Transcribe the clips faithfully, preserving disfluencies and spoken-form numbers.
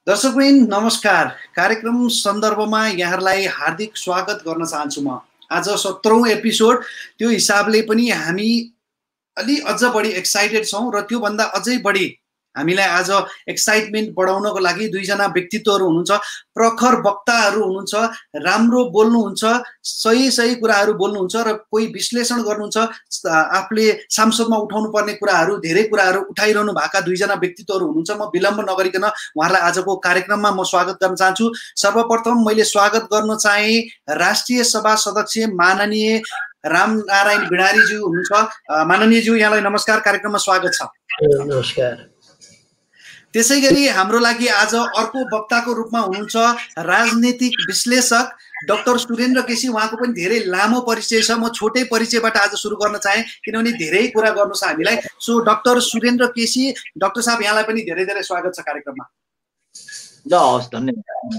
दर्शकवृन्द नमस्कार। कार्यक्रम सन्दर्भमा यहाँहरूलाई हार्दिक स्वागत गर्न चाहन्छु। म आज सत्रौं एपिसोड, त्यो हिसाबले पनि हामी अलि अझ बढी एक्साइटेड छौं र त्यो भन्दा अझै बढी हामीलाई आज एक्साइटमेन्ट बढाउनको लागि दुईजना व्यक्तित्वहरू हुनुहुन्छ, प्रखर वक्ताहरू हुनुहुन्छ, राम्रो बोल्नुहुन्छ, सही सही कुराहरू बोल्नुहुन्छ र कोही विश्लेषण गर्नुहुन्छ, आफूले सांसदमा उठाउनु पर्ने कुराहरू धेरै कुराहरू उठाइरहनु भएका दुईजना व्यक्तित्वहरू हुनुहुन्छ। म विलम्ब नगरिकन उहाँलाई आजको कार्यक्रममा म स्वागत गर्न चाहन्छु। सर्वप्रथम मैले स्वागत गर्न चाहे राष्ट्रिय सभा सदस्य माननीय रामनारायण बिडारीज्यू हुनुहुन्छ। माननीयज्यू, यहाँलाई नमस्कार, कार्यक्रममा स्वागत छ। नमस्कार। त्यसैगरी हाम्रो लागि आज अर्को वक्ताको रूपमा हुनुहुन्छ राजनीतिक विश्लेषक डाक्टर सुरेन्द्र केसी। उहाँको पनि धेरै लामो परिचय छ, म छोटै परिचयबाट आज सुरु गर्न चाहे किनभने धेरै कुरा गर्नु छ हामीलाई। So doctor Surendra KC, doctor साहब, यहाँलाई पनि धेरै धेरै स्वागत छ कार्यक्रममा। ल हस्, धन्यवाद।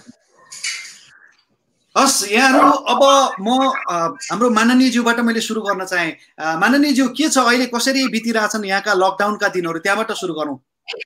हस्, यहाँहरू अब म हाम्रो माननीयज्यूबाट मैले सुरु गर्न चाहे। माननीयज्यू, के छ अहिले, कसरी बितिरहेछन् यहाँका लकडाउनका दिनहरू, त्यहाँबाट सुरु गरौँ।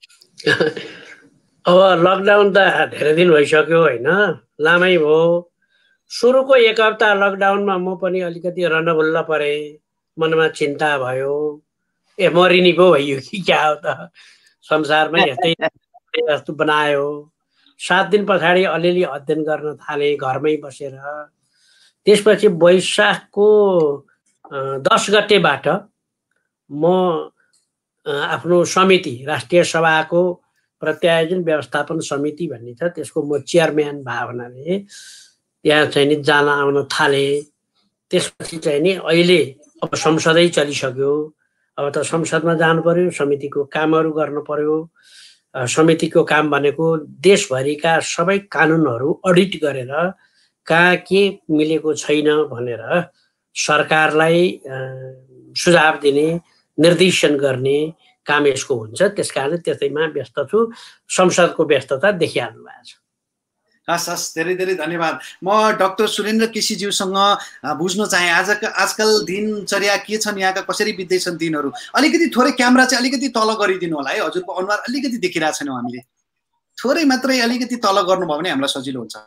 अब लकडाउन त धेरै दिन भइसक्यो होइन, लामै भयो। सुरुको एक हप्ता लकडाउनमा म पनि अलिकति रन्नबुल्ल परे, मनमा चिन्ता भयो, ए मरिनी पो भइयो कि क्या हो त, संसारमा यस्तै जस्तो बनायो। सात दिन पछाडि अलिअलि अध्ययन गर्न थालेँ घरमै बसेर। त्यसपछि वैशाखको दस गतेबाट म आफ्नो समिति, राष्ट्रिय सभाको प्रत्यायोजन व्यवस्थापन समिति भन्ने छ, त्यसको म चेयरम्यान भावनाले त्यहाँ चाहिँ नि जान आउन थालेँ। त्यसपछि चाहिँ नि अहिले अब संसदै चलिसक्यो, अब त संसदमा जानु पर्यो, समितिको कामहरू गर्नु पर्यो। समितिको काम भनेको देशभरिका सबै कानुनहरू अडिट गरेर कहाँ के मिलेको छैन भनेर सरकारलाई सुझाव दिने, निर्देशन गर्ने काम यसको हुन्छ। त्यस कारण त्यसैमा व्यस्त छु। संसदको व्यस्तता देखिहाल्नु भएको छ। हस् हस्, धेरै धेरै धन्यवाद। म डाक्टर सुरेन्द्र केसीज्यूसँग बुझ्न चाहे आजका आजकल दिनचर्या के छन्, यहाँका कसरी बित्दैछन् दिनहरू। अलिकति थोरै क्यामेरा चाहिँ अलिकति तल गरिदिनु होला है, हजुरको अनुहार अलिकति देखिरहेको छैनौँ हामीले। थोरै मात्रै अलिकति तल गर्नुभयो भने हामीलाई सजिलो हुन्छ।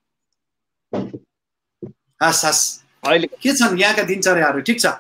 हस् हस्, अहिले के छन् यहाँका दिनचर्याहरू, ठिक छ?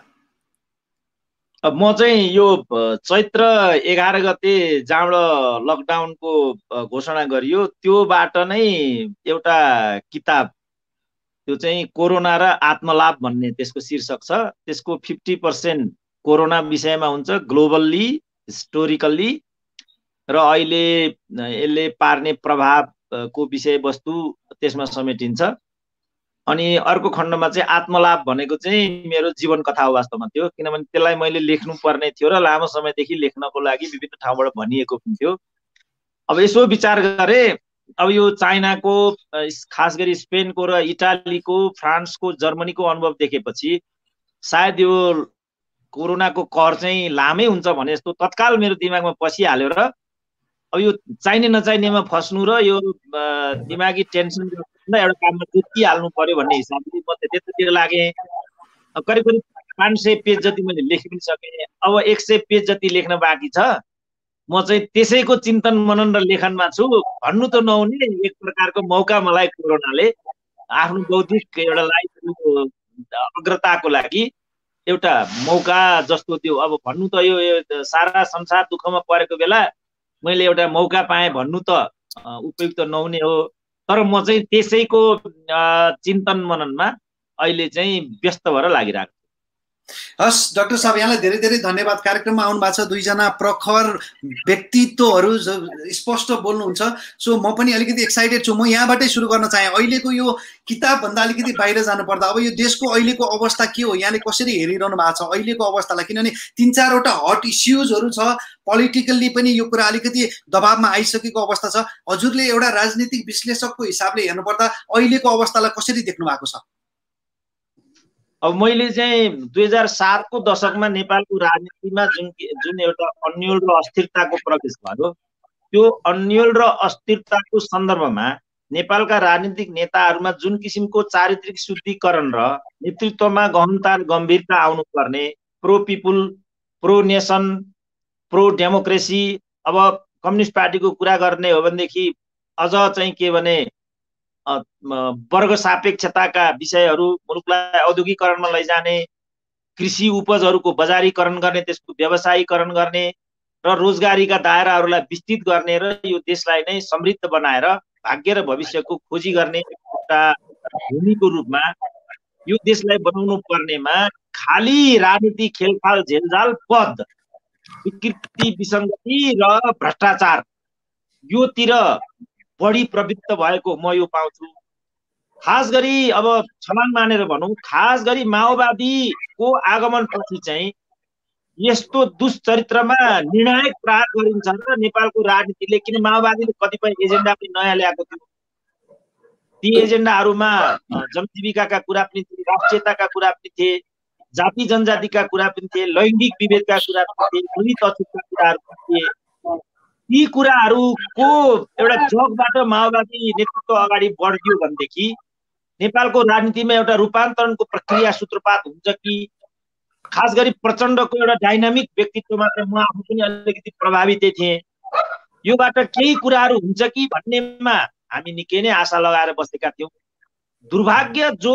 अब म चाहिँ यो चैत्र एघार गते जहाँबाट लकडाउनको घोषणा गरियो त्योबाट नै एउटा किताब, त्यो चाहिँ कोरोना र आत्मलाभ भन्ने त्यसको शीर्षक छ। त्यसको फिफ्टी पर्सेन्ट कोरोना विषयमा हुन्छ, ग्लोबल्ली, हिस्टोरिकल्ली, र अहिले यसले पार्ने प्रभावको विषयवस्तु त्यसमा समेटिन्छ। अनि अर्को खण्डमा चाहिँ आत्मलाभ भनेको चाहिँ मेरो जीवन कथा हो वास्तवमा त्यो, किनभने त्यसलाई मैले लेख्नु पर्ने थियो र लामो समयदेखि लेख्नको लागि विभिन्न ठाउँबाट भनिएको पनि थियो। अब यसो विचार गरे, अब यो चाइनाको, खास गरी स्पेनको र इटालीको, फ्रान्सको, जर्मनीको अनुभव देखेपछि सायद यो कोरोनाको कहर चाहिँ लामै हुन्छ भने जस्तो तत्काल मेरो दिमागमा पसिहाल्यो र अब यो चाहिने नचाहिनेमा फस्नु र यो दिमागी टेन्सन एउटा काममा जुटिहाल्नु पर्यो भन्ने हिसाबले म त्यतातिर लागेँ। करिब करिब पाँच सय पेज जति मैले लेखि पनि सकेँ। अब एक सय पेज जति लेख्न बाँकी छ। म चाहिँ त्यसैको चिन्तन मनन र लेखनमा छु। भन्नु त नहुने एक प्रकारको मौका मलाई कोरोनाले आफ्नो बौद्धिक एउटा लाइफको अग्रताको लागि एउटा मौका जस्तो दियो। अब भन्नु त यो सारा संसार दुःखमा परेको बेला मैले एउटा मौका पाएँ भन्नु त उपयुक्त नहुने हो, तर म चाहिँ त्यसैको चिन्तन मननमा अहिले चाहिँ व्यस्त भएर लागिरहेको छु। हस् डाक्टर साहब, यहाँलाई धेरै धेरै धन्यवाद। कार्यक्रममा आउनु भएको छ दुईजना प्रखर व्यक्तित्वहरू, स्पष्ट बोल्नुहुन्छ। सो म पनि अलिकति एक्साइटेड छु। म यहाँबाटै सुरु गर्न चाहेँ। अहिलेको यो किताबभन्दा अलिकति बाहिर जानुपर्दा अब यो देशको अहिलेको अवस्था के हो, यहाँले कसरी हेरिरहनु भएको छ अहिलेको अवस्थालाई, किनभने तिन चारवटा हट इस्युजहरू छ, पोलिटिकल्ली पनि यो कुरा अलिकति दबावमा आइसकेको अवस्था छ। हजुरले एउटा राजनीतिक विश्लेषकको हिसाबले हेर्नुपर्दा अहिलेको अवस्थालाई कसरी देख्नु भएको छ? अब मैले चाहिँ दुई हजार सातको दशकमा नेपालको राजनीतिमा जुन जुन एउटा अन्यल र अस्थिरताको प्रवेश भयो, त्यो अन्यल र अस्थिरताको सन्दर्भमा नेपालका राजनीतिक नेताहरूमा जुन किसिमको चारित्रिक शुद्धिकरण र नेतृत्वमा गहनता गम्भीरता आउनुपर्ने, pro people, pro nation, pro democracy, अब कम्युनिस्ट पार्टीको कुरा गर्ने हो भनेदेखि अझ चाहिँ के भने वर्ग सापेक्षताका विषयहरू, मुलुकलाई औद्योगिकरणमा लैजाने, कृषि उपजहरूको बजारीकरण गर्ने, त्यसको व्यवसायीकरण गर्ने र रोजगारीका दायराहरूलाई विस्तृत गर्ने र यो देशलाई नै समृद्ध बनाएर भाग्य र भविष्यको खोजी गर्ने एउटा भूमिको रूपमा यो देशलाई बनाउनु पर्नेमा खाली राजनीति, खेलखाल, झेलझाल, पद, विकृति, विसङ्गति र भ्रष्टाचार योतिर बढी प्रवृत्त भएको म यो पाउँछु। खास गरी अब छलाङ मानेर भनौँ, खास गरी माओवादीको आगमनपछि चाहिँ यस्तो दुश्चरित्रमा निर्णायक प्रहार गरिन्छ र नेपालको राजनीतिले, किन माओवादीले कतिपय एजेन्डा पनि नयाँ ल्याएको थियो, ती एजेन्डाहरूमा जनजीविकाका कुरा पनि थिए, राष्ट्रियताका कुरा पनि थिए, जाति जनजातिका कुरा पनि थिए, लैङ्गिक विभेदका कुरा पनि थिए, दलित अछुतका कुराहरू पनि थिए। ती कुराहरूको एउटा जगबाट माओवादी नेतृत्व अगाडि बढ्यो भनेदेखि नेपालको राजनीतिमा एउटा रूपान्तरणको प्रक्रिया सूत्रपात हुन्छ कि खास गरी प्रचण्डको एउटा डाइनामिक व्यक्तित्वमा चाहिँ म आफू पनि अलिकति प्रभावितै थिएँ। योबाट केही कुराहरू हुन्छ कि भन्नेमा हामी निकै नै आशा लगाएर बसेका थियौँ। दुर्भाग्य जो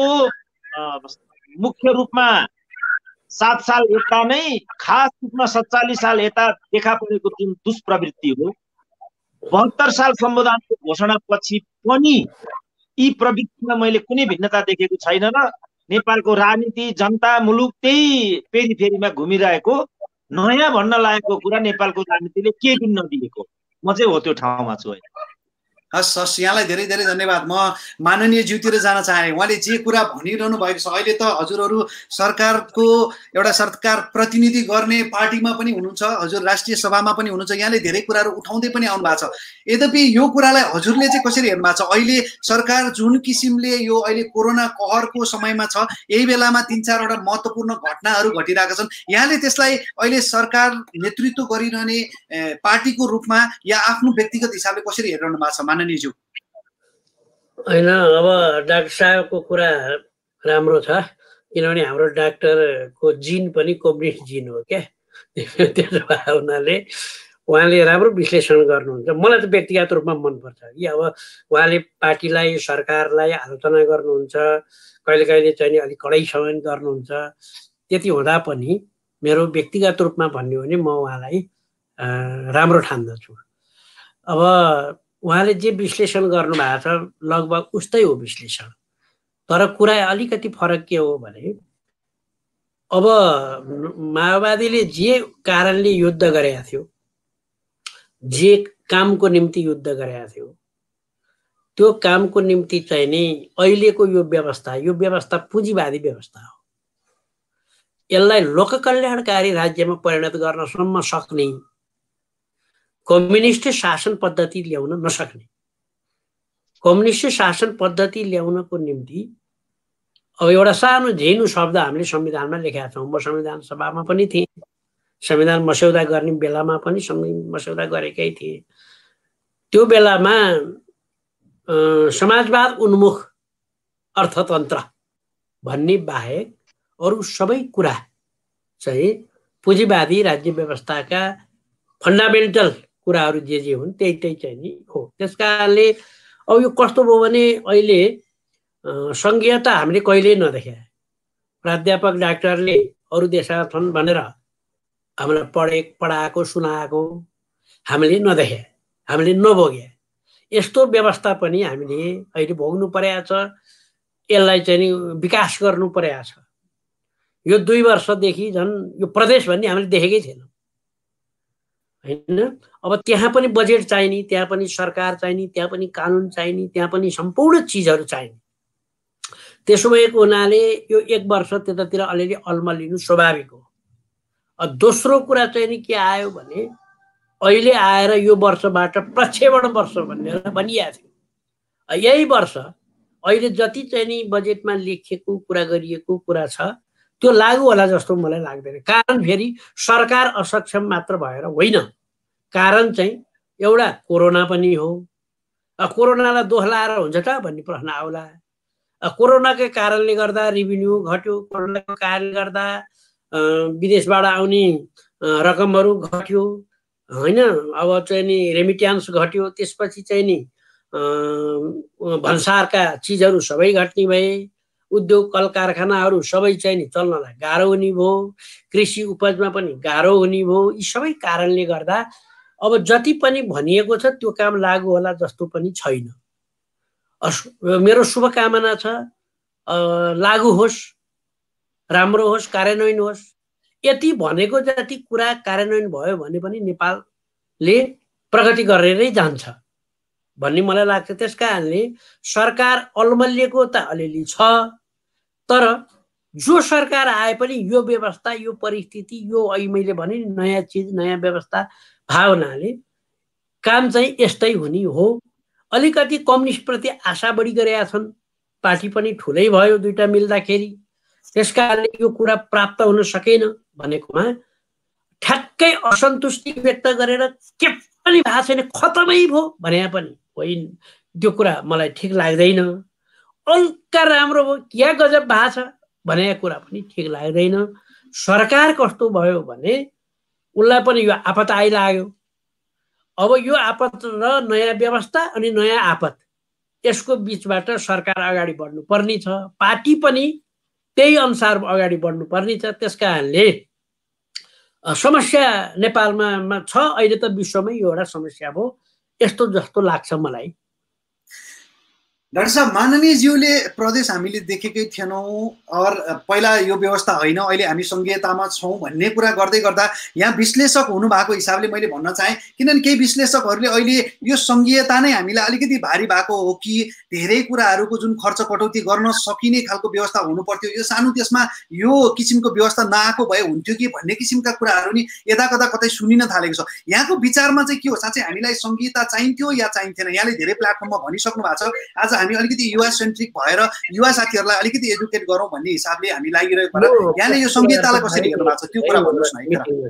मुख्य रूपमा सात साल यता नै, खास रूपमा सत्तालिस साल यता देखा परेको जुन दुष्प्रवृत्ति हो, बहत्तर साल संविधानको घोषणापछि पनि यी प्रवृत्तिमा मैले कुनै भिन्नता देखेको छैन र नेपालको राजनीति, जनता, मुलुक त्यही पेरिफेरीमा घुमिरहेको, नयाँ भन्न लागेको कुरा नेपालको राजनीतिले के पनि नदिएको, म चाहिँ हो त्यो ठाउँमा छु। हस् हस्, यहाँलाई धेरै धेरै धन्यवाद। म माननीय ज्यूतिर जान चाहे। उहाँले जे कुरा भनिरहनु भएको छ, अहिले त हजुरहरू सरकारको एउटा सरकार प्रतिनिधि गर्ने पार्टीमा पनि हुनुहुन्छ, हजुर राष्ट्रिय सभामा पनि हुनुहुन्छ, यहाँले धेरै कुराहरू उठाउँदै पनि आउनु भएको छ। यद्यपि यो कुरालाई हजुरले चाहिँ कसरी हेर्नु भएको छ? अहिले सरकार जुन किसिमले यो अहिले कोरोना कहरको समयमा छ, यही बेलामा तीन चारवटा महत्त्वपूर्ण घटनाहरू घटिरहेका छन्, यहाँले त्यसलाई अहिले सरकार नेतृत्व गरिरहने पार्टीको रूपमा या आफ्नो व्यक्तिगत हिसाबले कसरी हेरिरहनु भएको छ माननीय ज्यू? होइन, अब डाक्टर साहबको कुरा राम्रो छ, किनभने हाम्रो डाक्टरको जिन पनि कम्युनिस्ट जिन हो क्या। त्यसो भए हुनाले उहाँले राम्रो विश्लेषण गर्नुहुन्छ। मलाई त व्यक्तिगत रूपमा मनपर्छ कि अब उहाँले पार्टीलाई, सरकारलाई आलोचना गर्नुहुन्छ, कहिले कहिले चाहिँ अलिक कडैसँग गर्नुहुन्छ। त्यति हुँदा पनि मेरो व्यक्तिगत रूपमा भन्ने हो भने म उहाँलाई राम्रो ठान्दछु। अब उहाँले जे विश्लेषण गर्नुभएको छ लगभग उस्तै हो विश्लेषण, तर कुरा अलिकति फरक के हो भने अब माओवादीले जे कारणले युद्ध गरेका थियो, जे कामको निम्ति युद्ध गरेका थियो, त्यो कामको निम्ति चाहिँ नि अहिलेको यो व्यवस्था, यो व्यवस्था पुँजीवादी व्यवस्था हो। यसलाई लोककल्याणकारी राज्यमा परिणत गर्नसम्म सक्ने, कम्युनिस्ट शासन पद्धति ल्याउन नसक्ने, कम्युनिस्ट शासन पद्धति ल्याउनको निम्ति अब एउटा सानो झिनो शब्द हामीले संविधानमा लेखेका छौँ। म संविधान सभामा पनि थिएँ, संविधान मस्यौदा गर्ने बेलामा पनि मस्यौदा गरेकै थिएँ। त्यो बेलामा समाजवाद उन्मुख अर्थतन्त्र भन्ने बाहेक अरू सबै कुरा चाहिँ पुँजीवादी राज्य व्यवस्थाका फन्डामेन्टल कुराहरू जे जे हुन् त्यही त्यही चाहिँ नि हो। त्यस कारणले अब यो कस्तो भयो भने अहिले सङ्घीयता हामीले कहिल्यै नदेखे। प्राध्यापक डाक्टरले अरू देशका छन् भनेर हामीलाई पढे पढाएको सुनाएको हामीले नदेखे, हामीले नभोगे। यस्तो व्यवस्था पनि हामीले अहिले भोग्नु परेको छ। यसलाई चाहिँ नि विकास गर्नु परेको छ। यो दुई वर्षदेखि झन् यो प्रदेश भन्ने हामीले देखेकै थिएनौँ होइन। अब त्यहाँ पनि बजेट चाहिने, त्यहाँ पनि सरकार चाहिने, त्यहाँ पनि कानुन चाहिने, त्यहाँ पनि सम्पूर्ण चिजहरू चाहिने। त्यसो भएको हुनाले यो एक वर्ष त्यतातिर अलिअलि अल्मलिनु स्वाभाविक हो। दोस्रो कुरा चाहिँ नि के आयो भने अहिले आएर यो वर्षबाट प्रक्षेपण वर्ष भनेर भनिएको थियो। यही वर्ष अहिले जति चाहिँ नि बजेटमा लेखिएको कुरा गरिएको कुरा छ त्यो लागू होला जस्तो मलाई लाग्दैन। कारण फेरि सरकार असक्षम मात्र भएर होइन, कारण चाहिँ एउटा कोरोना पनि हो। कोरोनालाई दोष लाएर हुन्छ त भन्ने प्रश्न आउला। कोरोनाकै कारणले गर्दा रेभिन्यू घट्यो, कोरोनाको कारणले गर्दा विदेशबाट आउने रकमहरू घट्यो होइन। अब चाहिँ नि रेमिट्यान्स घट्यो, त्यसपछि चाहिँ नि भन्सारका चिजहरू सबै घट्ने भए, उद्योग कल कारखानाहरू सबै चाहिँ नि चल्नलाई गाह्रो हुने भयो, कृषि उपजमा पनि गाह्रो हुने भयो। यी सबै कारणले गर्दा अब जति पनि भनिएको छ त्यो काम लागू होला जस्तो पनि छैन। मेरो शुभकामना छ लागू होस्, राम्रो होस्, कार्यान्वयन होस्। यति भनेको जति कुरा कार्यान्वयन भयो भने पनि नेपालले प्रगति गरेरै जान्छ भन्ने मलाई लाग्छ। त्यस कारणले सरकार अलमल्लिएको त अलिअलि छ, तर जो सरकार आए पनि यो व्यवस्था, यो परिस्थिति, यो अहिले मैले भने नि नयाँ चिज, नयाँ व्यवस्था भावनाले काम चाहिँ यस्तै हुने हो। अलिकति कम्युनिस्टप्रति आशा बढी गरेका छन्, पार्टी पनि ठुलै भयो दुईटा मिल्दाखेरि, त्यस कारणले यो कुरा प्राप्त हुन सकेन भनेकोमा ठ्याक्कै असन्तुष्टि व्यक्त गरेर के पनि भएको छैन, खतमै भयो भने पनि होइन, त्यो कुरा मलाई ठिक लाग्दैन। अल्का राम्रो भयो, क्या गजब भएको छ भनेको कुरा पनि ठिक लाग्दैन। सरकार कस्तो भयो भने उसलाई पनि यो आपत आइलाग्यो। अब यो आपत र नयाँ व्यवस्था अनि नयाँ आपत, यसको बिचबाट सरकार अगाडि बढ्नु पर्ने छ, पार्टी पनि त्यही अनुसार अगाडि बढ्नु पर्ने छ। त्यस कारणले समस्या नेपालमा छ, अहिले त विश्वमै यो एउटा समस्या भयो यस्तो जस्तो लाग्छ मलाई। डाक्टर साहब, माननीय ज्यूले प्रदेश हामीले देखेकै थिएनौँ और पहिला यो व्यवस्था होइन, अहिले हामी संघीयतामा छौँ भन्ने कुरा गर्दै गर्दा यहाँ विश्लेषक हुनुभएको हिसाबले मैले भन्न चाहेँ, किनभने केही विश्लेषकहरूले अहिले यो संघीयता नै हामीलाई अलिकति भारी भएको हो कि धेरै कुराहरूको जुन खर्च कटौती गर्न सकिने खालको व्यवस्था हुनु पर्थ्यो, यो सानो देशमा यो किसिमको व्यवस्था नआएको भए हुन्थ्यो कि भन्ने किसिमका कुराहरू नि यता कता कतै सुनिन थालेको छ। यहाँको विचारमा चाहिँ के हो, साँच्चै हामीलाई संघीयता चाहिन्थ्यो या चाहिन्थेन? यहाँले धेरै प्लेटफर्ममा भनिसक्नु भएको छ, आज हामी अलिकति युवा सेन्ट्रिक भएर युवा साथीहरूलाई अलिकति एजुकेट गरौँ भन्ने हिसाबले हामी लागिरहेको भएर यहाँले यो संघीयतालाई कसरी हेर्नु भएको छ, त्यो कुरा भन्नुहोस् न।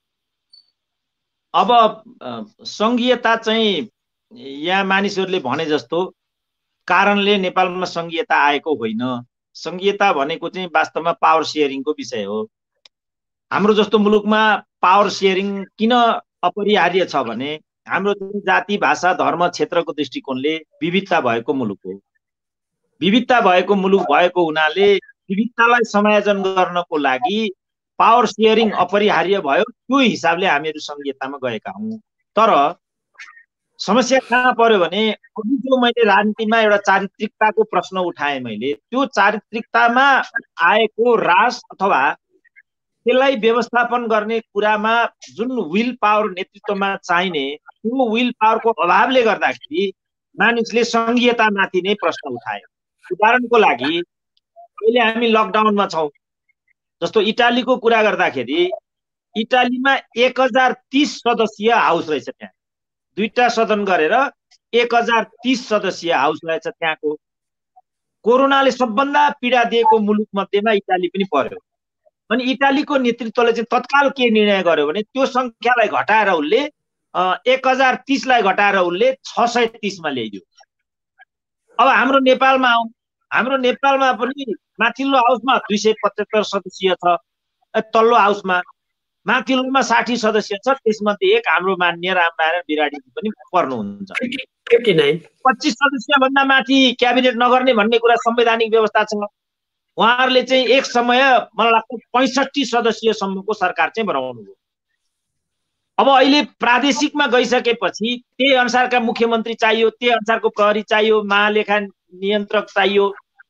अब संघीयता चाहिँ यहाँ मानिसहरूले भने जस्तो कारणले नेपालमा संघीयता आएको होइन। संघीयता भनेको चाहिँ वास्तवमा पावर सेयरिङको विषय हो। हाम्रो जस्तो मुलुकमा पावर सेयरिङ किन अपरिहार्य छ भने हाम्रो जाति, भाषा, धर्म, क्षेत्रको दृष्टिकोणले विविधता भएको मुलुक हो। विविधता भएको मुलुक भएको हुनाले विविधतालाई समायोजन गर्नको लागि पावर सेयरिङ अपरिहार्य भयो। त्यो हिसाबले हामीहरू संघीयतामा गएका हौँ। तर समस्या कहाँ पर्यो भने अघि जो मैले राजनीतिमा एउटा चारित्रिकताको प्रश्न उठाएँ, मैले त्यो चारित्रिकतामा आएको रास अथवा त्यसलाई व्यवस्थापन गर्ने कुरामा जुन विल पावर नेतृत्वमा चाहिने त्यो विल पावरको अभावले गर्दाखेरि मानिसले संघीयतामाथि नै प्रश्न उठाए। उदाहरणको लागि अहिले हामी लकडाउनमा छौँ। जस्तो इटालीको कुरा गर्दाखेरि इटालीमा एक हजार तीस सदस्यीय हाउस रहेछ, त्यहाँ दुईटा सदन गरेर एक हजार तीस सदस्यीय हाउस रहेछ त्यहाँको। कोरोनाले सबभन्दा पीडा दिएको मुलुक मध्येमा इटाली पनि पर्यो। अनि इटालीको नेतृत्वले चाहिँ तत्काल के निर्णय गर्यो भने त्यो संख्यालाई घटाएर उसले एक हजार तीसलाई घटाएर उसले छ सय तीसमा ल्याइदियो। अब हाम्रो नेपालमा आउँ, हाम्रो नेपालमा पनि माथिल्लो हाउसमा दुई सय पचहत्तर सदस्यीय छ, तल्लो हाउसमा माथिल्लोमा साठी सदस्य छ, त्यसमध्ये एक हाम्रो माननीय रामनारायण बिराडीजी पनि पर्नुहुन्छ। पच्चिस सदस्य भन्दा माथि क्याबिनेट नगर्ने भन्ने कुरा संवैधानिक व्यवस्था छ। उहाँहरूले चाहिँ एक समय मलाई लाग्छ पैँसठी सदस्यसम्मको सरकार चाहिँ बनाउनु भयो। अब अहिले प्रादेशिकमा गइसकेपछि त्यही अनुसारका मुख्यमन्त्री चाहियो, त्यही अनुसारको प्रहरी चाहियो, महालेखा नियन्त्रक चाहियो,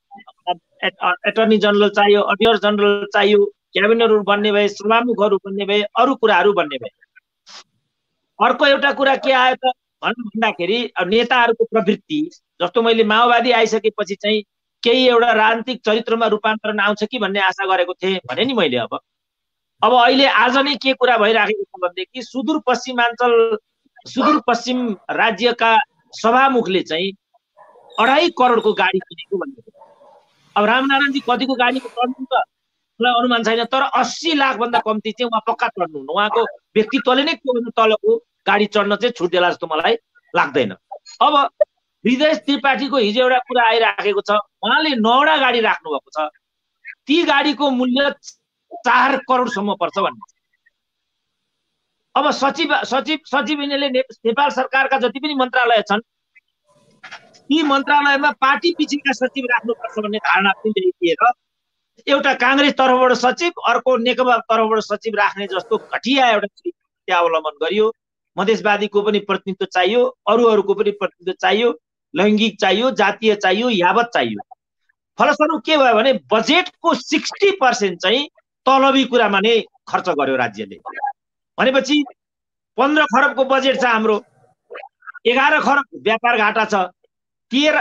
एटर्नी जनरल चाहियो, अडिटर जनरल चाहियो, क्याबिनेटहरू बन्ने भए, सभामुखहरू बन्ने भए, अरू कुराहरू बन्ने भए। अर्को एउटा कुरा के आयो त भन्दाखेरि नेताहरूको प्रवृत्ति, जस्तो मैले माओवादी आइसकेपछि चाहिँ केही एउटा राजनीतिक चरित्रमा रूपान्तरण आउँछ कि भन्ने आशा गरेको थिएँ भने नि मैले। अब अब अहिले आज नै के कुरा भइराखेको छ भनेदेखि सुदूरपश्चिमाञ्चल सुदूरपश्चिम राज्यका सभामुखले चाहिँ अढाई करोडको गाडी किनेको भन्ने। अब रामनारायणजी कतिको गाडीको चढ्नु त मलाई अनुमान छैन, तर अस्सी लाख भन्दा कम्ती चाहिँ उहाँ पक्का चढ्नुहुन्न। उहाँको व्यक्तित्वले नै त्योभन्दा तलको गाडी चढ्न चाहिँ छुट देला जस्तो मलाई लाग्दैन। अब हृदय त्रिपाठीको हिजो एउटा कुरा आइराखेको छ, उहाँले नौवटा गाडी राख्नु भएको छ, ती गाडीको मूल्य चार करोडसम्म पर्छ भन्ने। अब सचिव सचिव सचिव यिनीहरूले नेपाल सरकारका जति पनि मन्त्रालय छन् ती मन्त्रालयमा पार्टी पिछेका सचिव राख्नुपर्छ भन्ने धारणा पनि ल्याइदिएर एउटा काङ्ग्रेस तर्फबाट सचिव अर्को नेकपा तर्फबाट सचिव राख्ने जस्तो घटिया एउटा नीति अवलम्बन गरियो। मधेसवादीको पनि प्रतिनिधित्व चाहियो, अरूहरूको पनि प्रतिनिधित्व चाहियो, लैङ्गिक चाहियो, जातीय चाहियो, यावत चाहियो। फलस्वरूप के भयो भने बजेटको सिक्सटी पर्सेन्ट चाहिँ तलबी कुरामा नै खर्च गर्यो राज्यले। भनेपछि पन्ध्र खरबको बजेट छ हाम्रो, एघार खरब व्यापार घाटा छ, तेह्र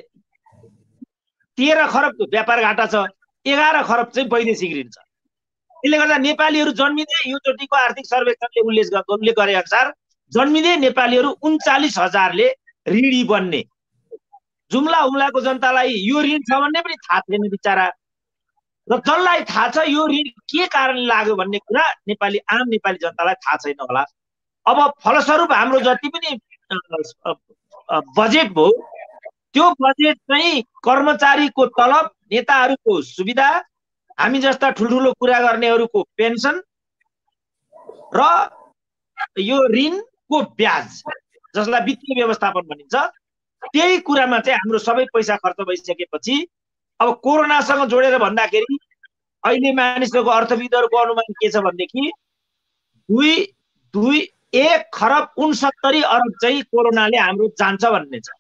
तेह्र खरबको व्यापार घाटा छ, एघार खरब चाहिँ वैदेशिक ऋण छ। यसले गर्दा नेपालीहरू जन्मिँदै यो चोटिको आर्थिक सर्वेक्षणले उल्लेख उल्लेख गरे अनुसार जन्मिँदै नेपालीहरू उन्चालिस हजारले ऋणी बन्ने। जुम्ला हुम्लाको जनतालाई यो ऋण छ भन्ने पनि थाहा छैन बिचरा, र जसलाई थाहा छ यो ऋण के कारणले लाग्यो भन्ने कुरा नेपाली आम नेपाली जनतालाई थाहा छैन होला। अब फलस्वरूप हाम्रो जति पनि बजेट भयो त्यो बजेट चाहिँ कर्मचारीको तलब, नेताहरूको सुविधा, हामी जस्ता ठुल्ठुलो कुरा गर्नेहरूको पेन्सन र यो ऋणको ब्याज जसलाई वित्तीय व्यवस्थापन भनिन्छ, त्यही कुरामा चाहिँ हाम्रो सबै पैसा खर्च भइसकेपछि अब कोरोनासँग जोडेर भन्दाखेरि अहिले मानिसहरूको अर्थविदहरूको अनुमान के छ भनेदेखि दुई दुई एक खरब उनसत्तरी अरब चाहिँ कोरोनाले हाम्रो जान्छ भन्ने छ।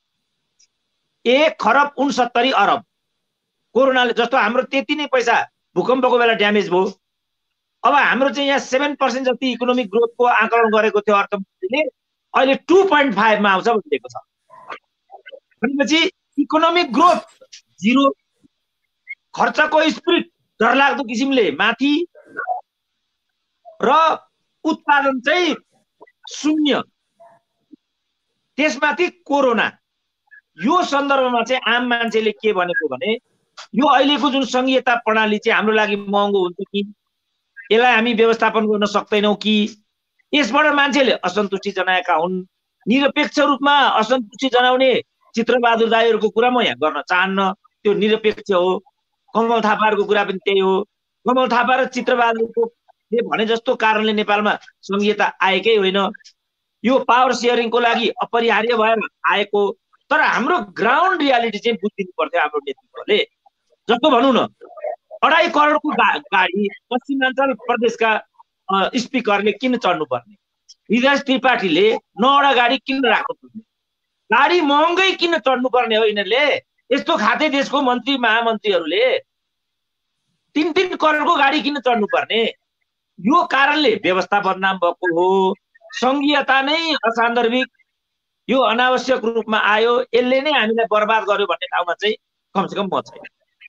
एक खरब उनसत्तरी अरब कोरोनाले, जस्तो हाम्रो त्यति नै पैसा भूकम्पको बेला ड्यामेज भयो। अब हाम्रो चाहिँ यहाँ सेभेन पर्सेन्ट जति इकोनोमिक ग्रोथको आकलन गरेको थियो अर्थमन्त्रीले, अहिले टू पोइन्ट फाइभमा आउँछ भनिदिएको छ। भनेपछि इकोनोमिक ग्रोथ जिरो, खर्चको स्पिरिट डरलाग्दो किसिमले माथि र उत्पादन चाहिँ शून्य, त्यसमाथि कोरोना। यो सन्दर्भमा चाहिँ आम मान्छेले के भनेको भने यो अहिलेको जुन संघीयता प्रणाली चाहिँ हाम्रो लागि महँगो हुन्छ कि, यसलाई हामी व्यवस्थापन गर्न सक्दैनौँ कि, यसबाट मान्छेले असन्तुष्टि जनाएका हुन्। निरपेक्ष रूपमा असन्तुष्टि जनाउने चित्रबहादुर दाईहरूको कुरा म यहाँ गर्न चाहन्न, त्यो निरपेक्ष हो। कमल थापाहरूको कुरा पनि त्यही हो। कमल थापा र चित्रबहादुरको भने जस्तो कारणले नेपालमा संघीयता आएकै होइन, यो पावर सेयरिङको लागि अपरिहार्य भएर आएको। तर हाम्रो ग्राउन्ड रियालिटी चाहिँ बुझिदिनु पर्थ्यो हाम्रो नेतृत्वले। जस्तो भनौँ न, अढाई करोडको गाडी पश्चिमाञ्चल प्रदेशका स्पिकरले किन चढ्नु पर्ने, हृदय त्रिपाठीले नौवटा गाडी किन राख्नु पर्ने, गाडी महँगै किन चढ्नु पर्ने हो यिनीहरूले, यस्तो खाते देशको मन्त्री महामन्त्रीहरूले तीन तीन करोडको गाडी किन चढ्नु पर्ने। यो कारणले व्यवस्था बदनाम भएको हो। संघीयता नै असान्दर्भिक, यो अनावश्यक रूपमा आयो, यसले नै हामीलाई बर्बाद गर्यो भन्ने ठाउँमा चाहिँ कमसेकम म छैन।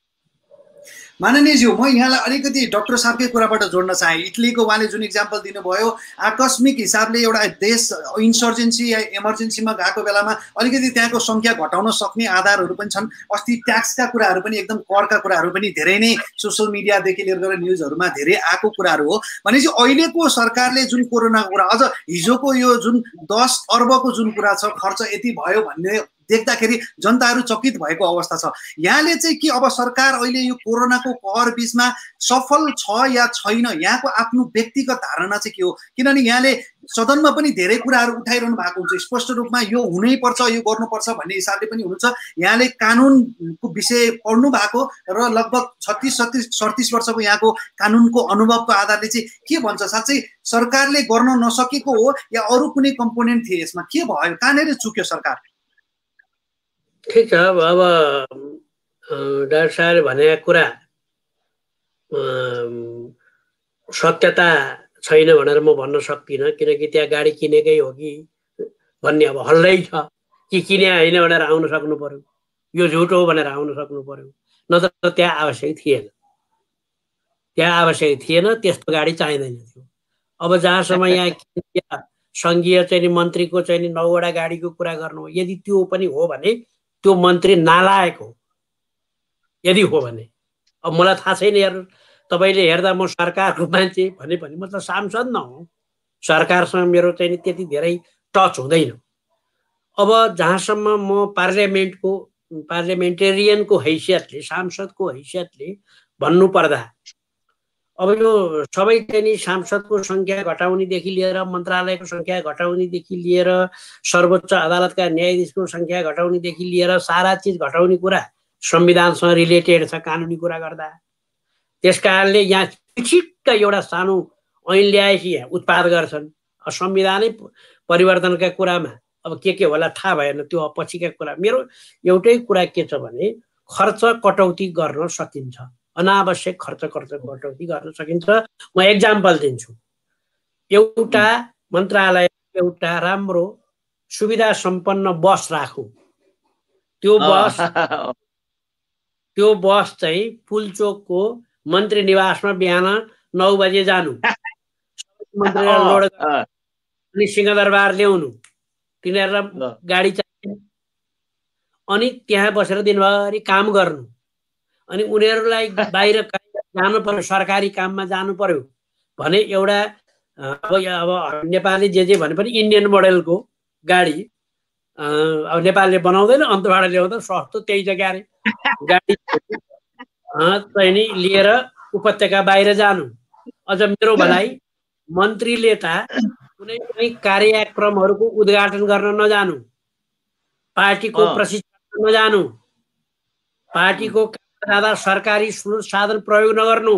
माननीयज्यू, म यहाँलाई अलिकति डाक्टर साहबकै कुराबाट जोड्न चाहे। इटलीको उहाँले जुन इक्जाम्पल दिनुभयो, आकस्मिक हिसाबले एउटा देश इन्सर्जेन्सी या इमर्जेन्सीमा गएको बेलामा अलिकति त्यहाँको सङ्ख्या घटाउन सक्ने आधारहरू पनि छन्। अस्ति ट्याक्सका कुराहरू पनि, एकदम करका कुराहरू पनि धेरै नै सोसियल मिडियादेखि लिएर गएर न्युजहरूमा धेरै आएको कुराहरू हो। भनेपछि अहिलेको सरकारले जुन कोरोनाको कुरा, अझ हिजोको यो जुन दस अर्बको जुन कुरा छ, खर्च यति भयो भन्ने देख्दाखेरि जनताहरू चकित भएको अवस्था छ। यहाँले चाहिँ के अब सरकार अहिले यो कोरोनाको कहर बिचमा सफल छ या छैन, यहाँको आफ्नो व्यक्तिगत धारणा चाहिँ के हो? किनभने यहाँले सदनमा पनि धेरै कुराहरू उठाइरहनु भएको हुन्छ, स्पष्ट रूपमा यो हुनै पर्छ, यो गर्नुपर्छ भन्ने हिसाबले पनि हुनुहुन्छ। यहाँले कानुनको विषय पढ्नु भएको र लगभग छत्तिस छत्तिस सडतिस वर्षको यहाँको कानुनको अनुभवको आधारले चाहिँ के भन्छ? साँच्चै सरकारले गर्न नसकेको हो या अरू कुनै कम्पोनेन्ट थिए यसमा? के भयो, कहाँनिर चुक्यो सरकार? ठिक छ, अब डाक्टर साहबले भनेको कुरा सत्यता छैन भनेर म भन्न सक्दिनँ, किनकि त्यहाँ गाडी किनेकै हो कि भन्ने अब हल्लै छ कि किने होइन भनेर आउन सक्नु पर्यो, यो झुट हो भनेर आउन सक्नु पर्यो, नत्र त्यहाँ आवश्यक थिएन। त्यहाँ आवश्यक थिएन, त्यस्तो गाडी चाहिँदैन थियो। अब जहाँसम्म यहाँ सङ्घीय चाहिँ मन्त्रीको चाहिँ नौवटा गाडीको कुरा गर्नु, यदि त्यो पनि हो भने त्यो मन्त्री नालायक हो, यदि हो भने। अब मलाई थाहा छैन यार, तपाईँले हेर्दा म सरकारको मान्छे भने पनि म त सांसद नहुँ, सरकारसँग मेरो चाहिँ त्यति धेरै टच हुँदैन। अब जहाँसम्म म पार्लियामेन्टको पार्लियामेन्टेरियनको हैसियतले, सांसदको हैसियतले भन्नुपर्दा अब यो सबै चाहिँ नि सांसदको सङ्ख्या घटाउनेदेखि लिएर मन्त्रालयको सङ्ख्या घटाउनेदेखि लिएर सर्वोच्च अदालतका न्यायाधीशको सङ्ख्या घटाउनेदेखि लिएर सारा चिज घटाउने कुरा संविधानसँग रिलेटेड छ कानुनी कुरा गर्दा। त्यस कारणले यहाँ छिट्ट एउटा सानो ऐन ल्याएपछि यहाँ उत्पाद गर्छन्। संविधानै परिवर्तनका कुरामा अब के के होला थाहा भएन, त्यो पछिका कुरा। मेरो एउटै कुरा के छ भने खर्च कटौती गर्न सकिन्छ, अनावश्यक खर्च खर्च कटौती गर्न सकिन्छ। म एक्जाम्पल दिन्छु। एउटा मन्त्रालय एउटा राम्रो सुविधा सम्पन्न बस राखौँ, त्यो बस त्यो बस चाहिँ पुलचोकको मन्त्री निवासमा बिहान नौ बजे जानु, मन्त्रीलाई लोड अनि सिंहदरबार ल्याउनु, तिनीहरूलाई गाडी चाहियो, अनि त्यहाँ बसेर दिनभरि काम गर्नु, अनि उनीहरूलाई बाहिर जानु पर्यो, सरकारी काममा जानु पर्यो भने एउटा अब अब नेपालले जे जे भने पनि इन्डियन मोडलको गाडी अब नेपालले बनाउँदैन, अन्तबाट ल्याउँदा सस्तो त्यही जग्गा रे गाडी चाहिँ नि लिएर उपत्यका बाहिर जानु। अझ मेरो भनाइ मन्त्रीले त कुनै पनि कार्यक्रमहरूको उद्घाटन गर्न नजानु, पार्टीको प्रशिक्षण नजानु, पार्टीको जाँदा सरकारी स्रोत साधन प्रयोग नगर्नु,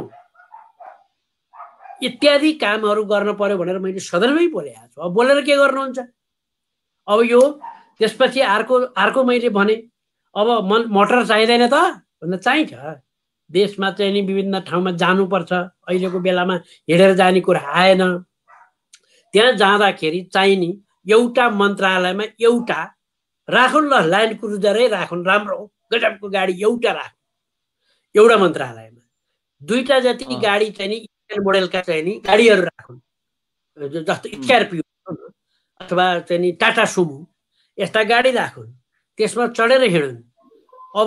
इत्यादि कामहरू गर्न पर्यो भनेर मैले सदनमै बोलेको छु। अब बोलेर के गर्नुहुन्छ? अब यो त्यसपछि अर्को अर्को मैले भने अब मन मोटर चाहिँदैन त भन्दा चाहिन्छ। देशमा चाहिँ नि विभिन्न ठाउँमा जानुपर्छ, अहिलेको बेलामा हिँडेर जाने कुरा आएन। त्यहाँ जाँदाखेरि चाहिने एउटा मन्त्रालयमा एउटा राखुन्, ल ल्यान्ड क्रुजरै राखुन्, राम्रो गजबको गाडी एउटा राखुन् एउटा मन्त्रालयमा। दुईटा जति गाडी चाहिँ नि इन्डियन मोडलका चाहिँ नि गाडीहरू राखुन्, जस्तो स्कर्पियो अथवा चाहिँ नि टाटा सुमो यस्ता गाडी राखुन्, त्यसमा चढेर हिँडुन्। अब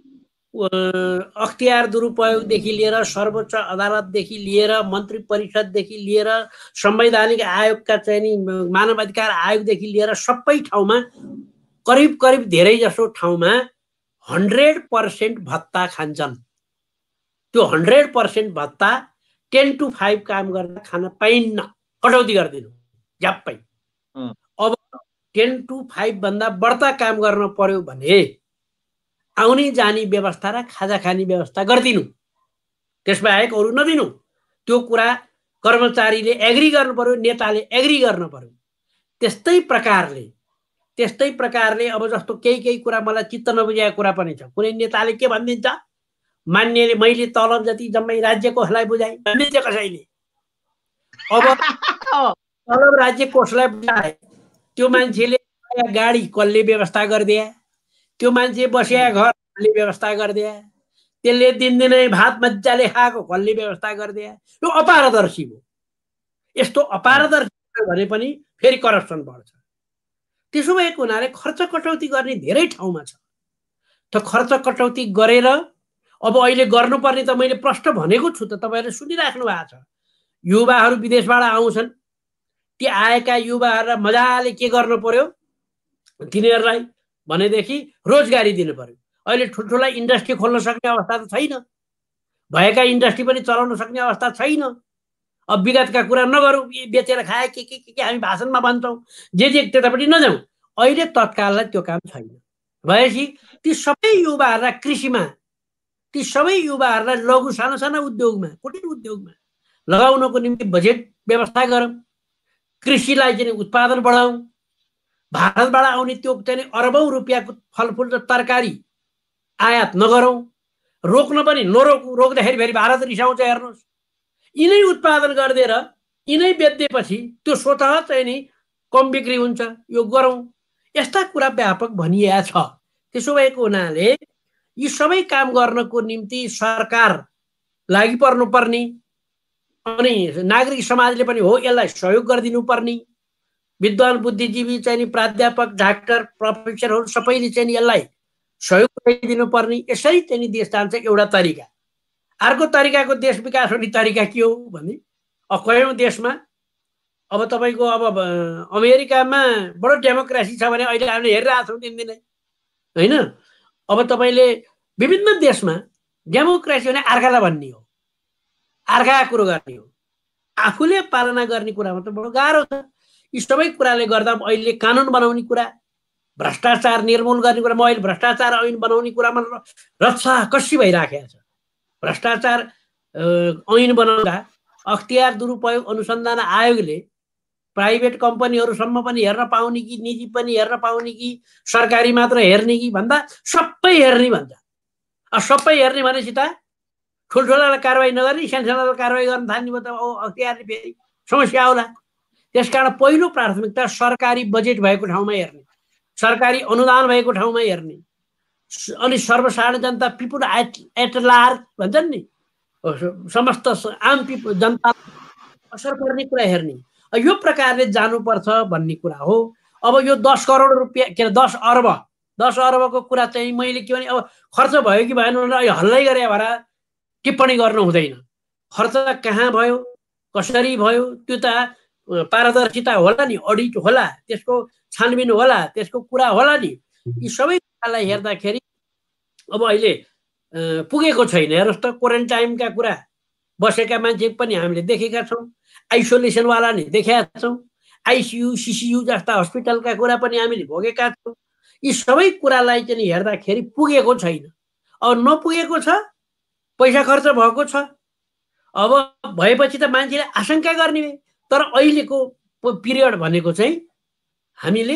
अख्तियार दुरुपयोगदेखि लिएर सर्वोच्च अदालतदेखि लिएर मन्त्री परिषददेखि लिएर संवैधानिक आयोगका चाहिँ नि मानव अधिकार आयोगदेखि लिएर सबै ठाउँमा करिब करिब धेरै जसो ठाउँमा हन्ड्रेड पर्सेन्ट भत्ता खान्छन्। त्यो हन्ड्रेड पर्सेन्ट भत्ता टेन टु फाइभ काम गर्दा खान पाइन्न, कटौती गरिदिनु झ्याप्पै। अब टेन टु फाइभ भन्दा बढ्ता काम गर्न पर्यो भने आउने जाने व्यवस्था र खाजा खाने व्यवस्था गरिदिनु, त्यसबाहेक अरू नदिनु। त्यो कुरा कर्मचारीले एग्री गर्नु पर्यो, नेताले एग्री गर्नु पर्यो। त्यस्तै प्रकारले त्यस्तै प्रकारले अब जस्तो केही केही कुरा मलाई चित्त नबुझेको कुरा पनि छ। कुनै नेताले के भनिदिन्छ, मान्यले मैले तलब जति जम्मै राज्य कोषलाई बुझाएँ भनिदिन्छ कसैले। अब तलब राज्य कोषलाई बुझाए, त्यो मान्छेले गाडी कसले व्यवस्था गरिदिए, त्यो मान्छे बसिया घर कसले व्यवस्था गरिदिए, त्यसले दिनदिनै भात मजाले खाएको कसले व्यवस्था गरिदिए। यो अपारदर्शी हो। यस्तो अपारदर्शी भने पनि फेरि करप्सन बढ्छ। त्यसो भएको हुनाले खर्च कटौती गर्ने धेरै ठाउँमा छ। त खर्च कटौती गरेर अब अहिले गर्नुपर्ने त मैले प्रश्न भनेको छु त तपाईँहरूले सुनिराख्नु भएको छ। युवाहरू विदेशबाट आउँछन्, ती आएका युवाहरूलाई मजाले के गर्नु पर्यो, तिनीहरूलाई भनेदेखि रोजगारी दिनु पर्यो। अहिले ठुल्ठुला इन्डस्ट्री खोल्न सक्ने अवस्था त छैन, भएका इन्डस्ट्री पनि चलाउन सक्ने अवस्था छैन। अब विगतका कुरा नगरौँ, बेचेर खाए के के के हामी भाषणमा भन्छौँ, जे जे त्यतापट्टि नजाउँ। अहिले तत्काललाई त्यो काम छैन भएपछि ती सबै युवाहरूलाई कृषिमा, ती सबै युवाहरूलाई लघु साना साना उद्योगमा, कुटीर उद्योगमा लगाउनको निम्ति बजेट व्यवस्था गरौँ, कृषिलाई चाहिँ उत्पादन बढाउँ, भारतबाट आउने त्यो चाहिँ अरबौँ रुपियाँको फलफुल र तरकारी आयात नगरौँ, रोक्न पनि नरोकौँ, रोक्दाखेरि फेरि भारत रिसाउँछ। हेर्नुहोस्, यिनै उत्पादन गरिदिएर यिनै बेच्दिएपछि त्यो स्वतः चाहिँ नि कम बिक्री हुन्छ, यो गरौँ। यस्ता कुरा व्यापक भनिएको छ। त्यसो भएको हुनाले यी सबै काम गर्नको निम्ति सरकार लागि पर्नुपर्ने, अनि नागरिक समाजले पनि हो यसलाई सहयोग गरिदिनु पर्ने, विद्वान बुद्धिजीवी चाहिँ नि प्राध्यापक डाक्टर प्रोफेसरहरू सबैले चाहिँ नि यसलाई सहयोग गरिदिनु पर्ने। यसरी चाहिँ नि देश जान्छ एउटा तरिका। अर्को तरिकाको देश विकास हुने तरिका के हो भने अब कयौँ देशमा अब तपाईँको अब अमेरिकामा बडो डेमोक्रेसी छ भने अहिले हामीले हेरिरहेको छौँ दिनदिनै, होइन? अब तपाईँले विभिन्न देशमा डेमोक्रेसी भने अर्कालाई भन्ने हो, अर्का कुरो गर्ने हो। आफूले पालना गर्ने कुरामा त बडो गाह्रो छ। यी सबै कुराले गर्दा अहिले कानुन बनाउने कुरा, भ्रष्टाचार निर्मूल गर्ने कुरा, म अहिले भ्रष्टाचार ऐन बनाउने कुरामा रक्षा कसी भइराखेको छ। भ्रष्टाचार ऐन बनाउँदा अख्तियार दुरुपयोग अनुसन्धान आयोगले प्राइभेट कम्पनीहरूसम्म पनि हेर्न पाउने कि निजी पनि हेर्न पाउने कि सरकारी मात्र हेर्ने कि भन्दा सबै हेर्ने भन्छ। अब सबै हेर्ने भनेपछि त ठुल्ठुलालाई कारवाही नगर्ने, सानसानालाई कारवाही गर्न थाल्ने भयो त अख्तियारले फेरि समस्या आउला। त्यसकारण पहिलो प्राथमिकता सरकारी बजेट भएको ठाउँमा हेर्ने, सरकारी अनुदान भएको ठाउँमा हेर्ने, अनि सर्वसाधारण जनता पिपुल एट एट लार्ज भन्छन् नि, समस्त आम पिपुल जनता असर पर्ने कुरा हेर्ने, यो प्रकारले जानुपर्छ भन्ने कुरा हो। अब यो दस करोड रुपियाँ के अरे दस अर्ब दस अर्बको कुरा चाहिँ मैले के भने अब खर्च भयो कि भएन भनेर हल्लै गरे भएर टिप्पणी गर्नु हुँदैन। खर्च कहाँ भयो, कसरी भयो, त्यो त पारदर्शिता होला नि, अडिट होला, त्यसको छानबिन होला, त्यसको कुरा होला नि। यी सबै कुरालाई हेर्दाखेरि अब अहिले पुगेको छैन। हेर्नुहोस् त, क्वारेन्टाइनका कुरा बसेका मान्छे पनि हामीले देखेका छौँ, आइसोलेसनवाला नि देखेका छौँ, आइसियु सिसियु जस्ता हस्पिटलका कुरा पनि हामीले भोगेका छौँ। यी सबै कुरालाई चाहिँ हेर्दाखेरि पुगेको छैन। अब नपुगेको छ, पैसा खर्च भएको छ, अब भएपछि त मान्छेले आशंका गर्ने। तर अहिलेको पिरियड भनेको चाहिँ हामीले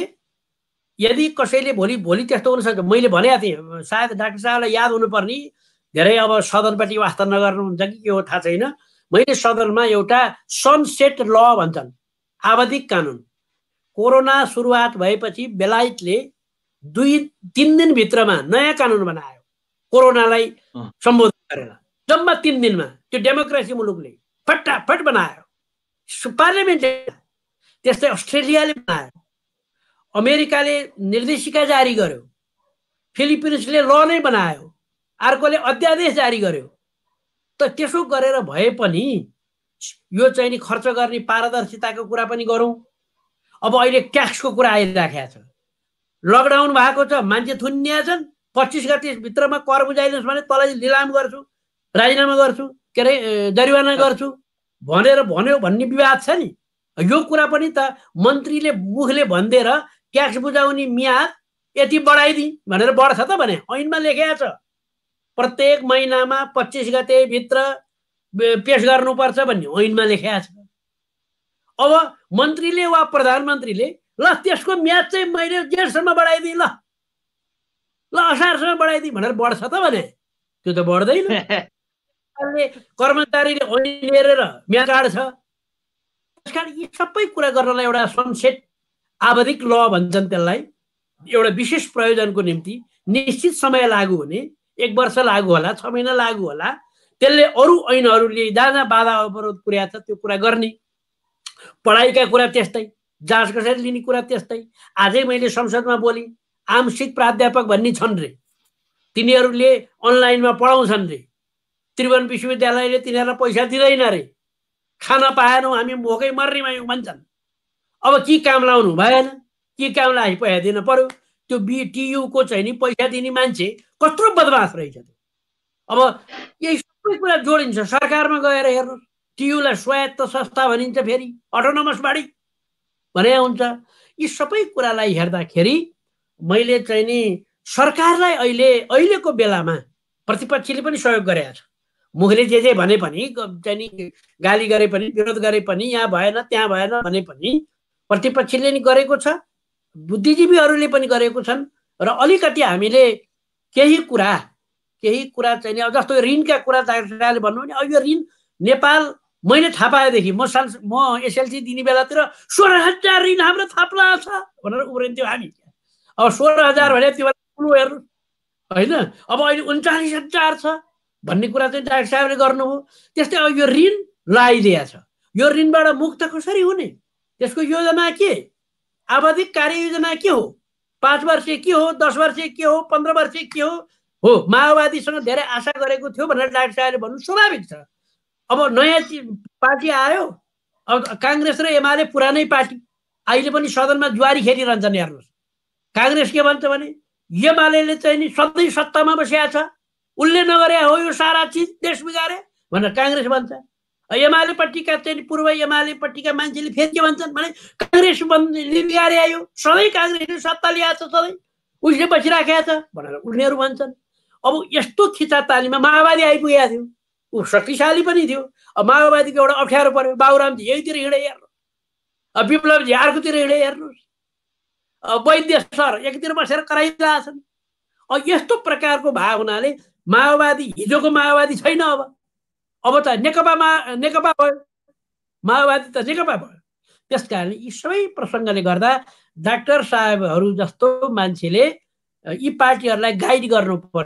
यदि कसैले भोलि भोलि त्यस्तो हुनसक्छ। मैले भनेको थिएँ, सायद डाक्टर साहबलाई याद हुनुपर्ने, धेरै अब सदनपट्टि वास्ता नगर्नुहुन्छ कि के हो थाहा छैन, मैले सदनमा एउटा सनसेट ल भन्छन्, आवधिक कानुन, कोरोना सुरुवात भएपछि बेलायतले दुई तिन दिनभित्रमा नयाँ कानुन बनायो कोरोनालाई सम्बोधन गरेर। जम्मा तिन दिनमा त्यो डेमोक्रेसी मुलुकले फटाफट बनायो, पार्लियामेन्टले। त्यस्तै अस्ट्रेलियाले बनायो, अमेरिकाले निर्देशिका जारी गर्यो, फिलिपिन्सले ल नै बनायो, अर्कोले अध्यादेश जारी गर्यो। त त्यसो गरेर भए पनि यो चाहिँ नि खर्च गर्ने पारदर्शिताको कुरा पनि गरौँ। अब अहिले ट्याक्सको कुरा आइराखेको छ, लकडाउन भएको छ, मान्छे थुनिया छन्, पच्चिस गते भित्रमा कर बुझाइदिनुहोस् भने तँलाई लिलाम गर्छु, राजीनामा गर्छु, के अरे जरिवाना गर्छु भनेर भन्यो भन्ने विवाद छ नि। यो कुरा पनि त मन्त्रीले मुखले भनिदिएर ट्याक्स बुझाउने मियाद यति बढाइदिए भनेर बढ्छ त भने ऐनमा लेखेको छ, प्रत्येक महिनामा पच्चिस गते भित्र पेश गर्नुपर्छ भन्ने ऐनमा लेखेको छ। अब मन्त्रीले वा प्रधानमन्त्रीले ल त्यसको म्याद चाहिँ मैले जेठसम्म बढाइदिएँ, ल ल असारसम्म बढाइदिएँ भनेर बढ्छ त भने त्यो त बढ्दैन। कर्मचारीले ऐन हेरेर म्याद काट्छ। त्यसकारण यी सबै कुरा गर्नलाई एउटा सनसेट आवधिक ल भन्छन् त्यसलाई, एउटा विशेष प्रयोजनको निम्ति निश्चित समय लागू हुने, एक वर्ष लागू होला, छ महिना लागू होला, त्यसले अरू ऐनहरूले जहाँ जहाँ बाधा अवरोध पुर्याएको छ त्यो कुरा गर्ने। पढाइका कुरा त्यस्तै, जाँच कसरी लिने कुरा त्यस्तै। आजै मैले संसदमा बोलेँ, आंशिक प्राध्यापक भन्ने छन् रे, तिनीहरूले अनलाइनमा पढाउँछन् रे, त्रिभुवन विश्वविद्यालयले तिनीहरूलाई पैसा दिँदैन रे, खान पाएनौँ हामी भोकै मर्ने भयौँ भन्छन्। अब के काम लाउनु भएन, के काम लागि पैसा दिन पर्यो। त्यो बिटियुको चाहिँ नि पैसा दिने मान्छे कत्रो बदमास रहेछ त्यो। अब यही सबै कुरा जोडिन्छ। सरकारमा गएर हेर्नु, टियुलाई स्वायत्त संस्था भनिन्छ, फेरि अटोनोमस बडी भने हुन्छ। यी सबै कुरालाई हेर्दाखेरि मैले चाहिँ नि सरकारलाई अहिले अहिलेको बेलामा प्रतिपक्षले पनि सहयोग गरेको छ। मुखले जे जे भने पनि चाहिँ नि गाली गरे पनि, विरोध गरे पनि, यहाँ भएन त्यहाँ भएन भने पनि प्रतिपक्षले नि गरेको छ, बुद्धिजीवीहरूले पनि गरेको छन्। र अलिकति हामीले केही कुरा केही कुरा चाहिँ नि जस्तो ऋणका कुरा सरकारले भन्नु भने, अब यो ऋण नेपाल मैले थाहा पाएदेखि म साल म एसएलसी दिने बेलातिर सोह्र हजार ऋण हाम्रो थाप्ला छ भनेर उब्रिन्थ्यो हामी। अब सोह्र हजार भने त्यो ठुलो हेर्नु होइन, अब अहिले उन्चालिस हजार छ भन्ने कुरा चाहिँ डाक्टर साहबले गर्नुभयो। त्यस्तै अब यो ऋण लगाइदिएको छ, यो ऋणबाट मुक्त कसरी हुने, त्यसको योजना के, आवधिक कार्ययोजना के हो, पाँच वर्ष के हो, दस वर्ष के हो, पन्ध्र वर्ष के हो हो माओवादीसँग धेरै आशा गरेको थियो भनेर डाक्टर साहबले भन्नु स्वाभाविक छ। अब नयाँ पार्टी आयो, अब काङ्ग्रेस र एमाले पुरानै पार्टी अहिले पनि सदनमा जुवारी खेलिरहन्छन्। हेर्नुहोस्, काङ्ग्रेस के भन्छ भने एमाले चाहिँ नि सधैँ सत्तामा बसेको छ, उसले नगरे हो यो सारा चिज, देश बिगारे भनेर काङ्ग्रेस भन्छ। एमाले पट्टिका चाहिँ पूर्व एमाले पट्टिका मान्छेले फेरि के भन्छन् भने काङ्ग्रेस बिगारे आयो, सधैँ काङ्ग्रेसले सत्ता ल्याएको छ, सधैँ उसले बसिराखेको छ भनेर उनीहरू भन्छन्। अब यस्तो खिचातालीमा माओवादी आइपुगेको थियो, ऊ शक्तिशाली पनि थियो। अब माओवादीको एउटा अप्ठ्यारो पर्यो, बाबुरामजी यहीतिर हिँडे हेर्नु, अब विप्लवजी अर्कोतिर हिँडे हेर्नुहोस्, अब वैद्य सर एकतिर बसेर कराइरहेछन्। अब यस्तो प्रकारको भाव हुनाले माओवादी हिजोको माओवादी छैन। अब अब त नेकपामा नेकपा भयो, माओवादी त नेकपा भयो। त्यस कारण यी सबै प्रसङ्गले गर्दा डाक्टर साहेबहरू जस्तो मान्छेले यी पार्टीहरूलाई गाइड गर्नु पर्छ।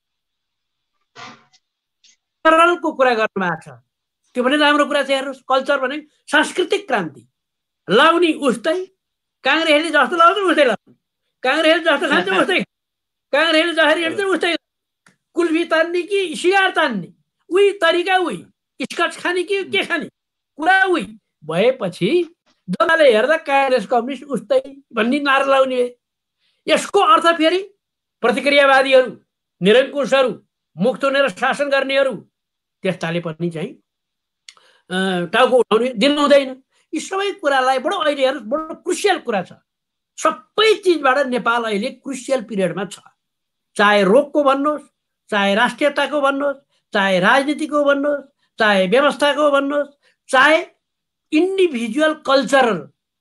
कल्चरलको कुरा गर्नु भएको छ, त्यो पनि राम्रो कुरा छ। हेर्नुहोस्, कल्चर भने सांस्कृतिक क्रान्ति। लाउने उस्तै, काङ्ग्रेसले जस्तो लाउँछ उस्तै लाउँछ, काङ्ग्रेसले जस्तो खान्छ उस्तै, काङ्ग्रेसले जसरी हिँड्छ उस्तै, कुल्फी तान्ने कि सिगार तान्ने उही तरिका, उही स्कच खाने कि के खाने कुरा उही भएपछि जनताले हेर्दा काङ्ग्रेस कम्युनिस्ट उस्तै भन्ने नारा लाउने। यसको अर्थ फेरि प्रतिक्रियावादीहरू, निरङ्कुशहरू, मुख थुनेर शासन गर्नेहरू त्यस्ताले पनि चाहिँ टाउको उठाउने दिनु हुँदैन। यी सबै कुरालाई बडो अहिले हेर्नुहोस्, बडो क्रुसियल कुरा छ। सबै चिजबाट नेपाल अहिले क्रुसियल पिरियडमा छ। चाहे रोगको भन्नुहोस्, चाहे राष्ट्रियताको भन्नुहोस्, चाहे राजनीतिको भन्नुहोस्, चाहे व्यवस्थाको भन्नुहोस्, चाहे इन्डिभिजुअल कल्चरल।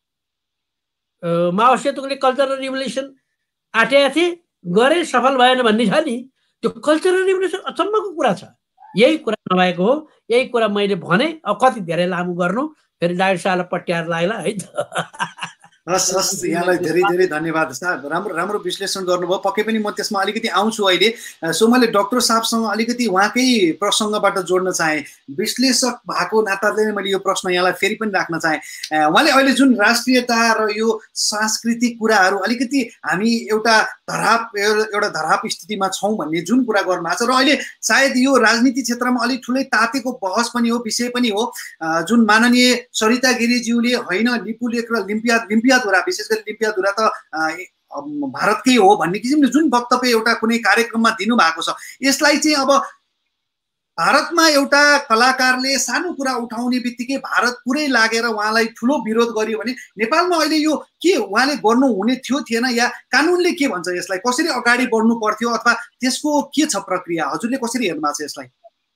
माओ सेतुङले कल्चरल रिभोल्युसन आँटेका थिए, गरे, सफल भएन भन्ने छ नि, त्यो कल्चरल रिभोल्युसन अचम्मको कुरा छ। यही कुरा नभएको हो, यही कुरा मैले भने। अब कति धेरै लामो गर्नु, फेरि डाक्टर साहबलाई पट्याएर लाग्ला है त। हस् हस्, यहाँलाई धेरै धेरै धन्यवाद साहब, राम्रो राम्रो विश्लेषण गर्नुभयो। पक्कै पनि म त्यसमा अलिकति आउँछु अहिले। सो मैले डाक्टर साहबसँग अलिकति उहाँकै प्रसङ्गबाट जोड्न चाहेँ। विश्लेषक भएको नाताले नै मैले यो प्रश्न यहाँलाई फेरि पनि राख्न चाहेँ। उहाँले अहिले जुन राष्ट्रियता र यो सांस्कृतिक कुराहरू अलिकति हामी एउटा धराप एउटा धराप स्थितिमा छौँ भन्ने जुन कुरा गर्नुभएको छ, र अहिले सायद यो राजनीति क्षेत्रमा अलिक ठुलै तातेको बहस पनि हो, विषय पनि हो, जुन माननीय सरिता गिरीज्यूले होइन लिपु लेख र लिम्पिया लिम्पिया विशेष गरी लिम्पियाधुरा त भारतकै हो भन्ने किसिमले जुन वक्तव्य एउटा कुनै कार्यक्रममा दिनु भएको छ, यसलाई चाहिँ अब भारतमा एउटा कलाकारले सानो कुरा उठाउने बित्तिकै भारत पुरै लागेर उहाँलाई ठुलो विरोध गर्यो भने नेपालमा अहिले यो के उहाँले गर्नु हुने थियो थिएन, या कानुनले के भन्छ यसलाई, कसरी अगाडि बढ्नु पर्थ्यो, अथवा त्यसको के छ प्रक्रिया, हजुरले कसरी हेर्नु भएको छ यसलाई?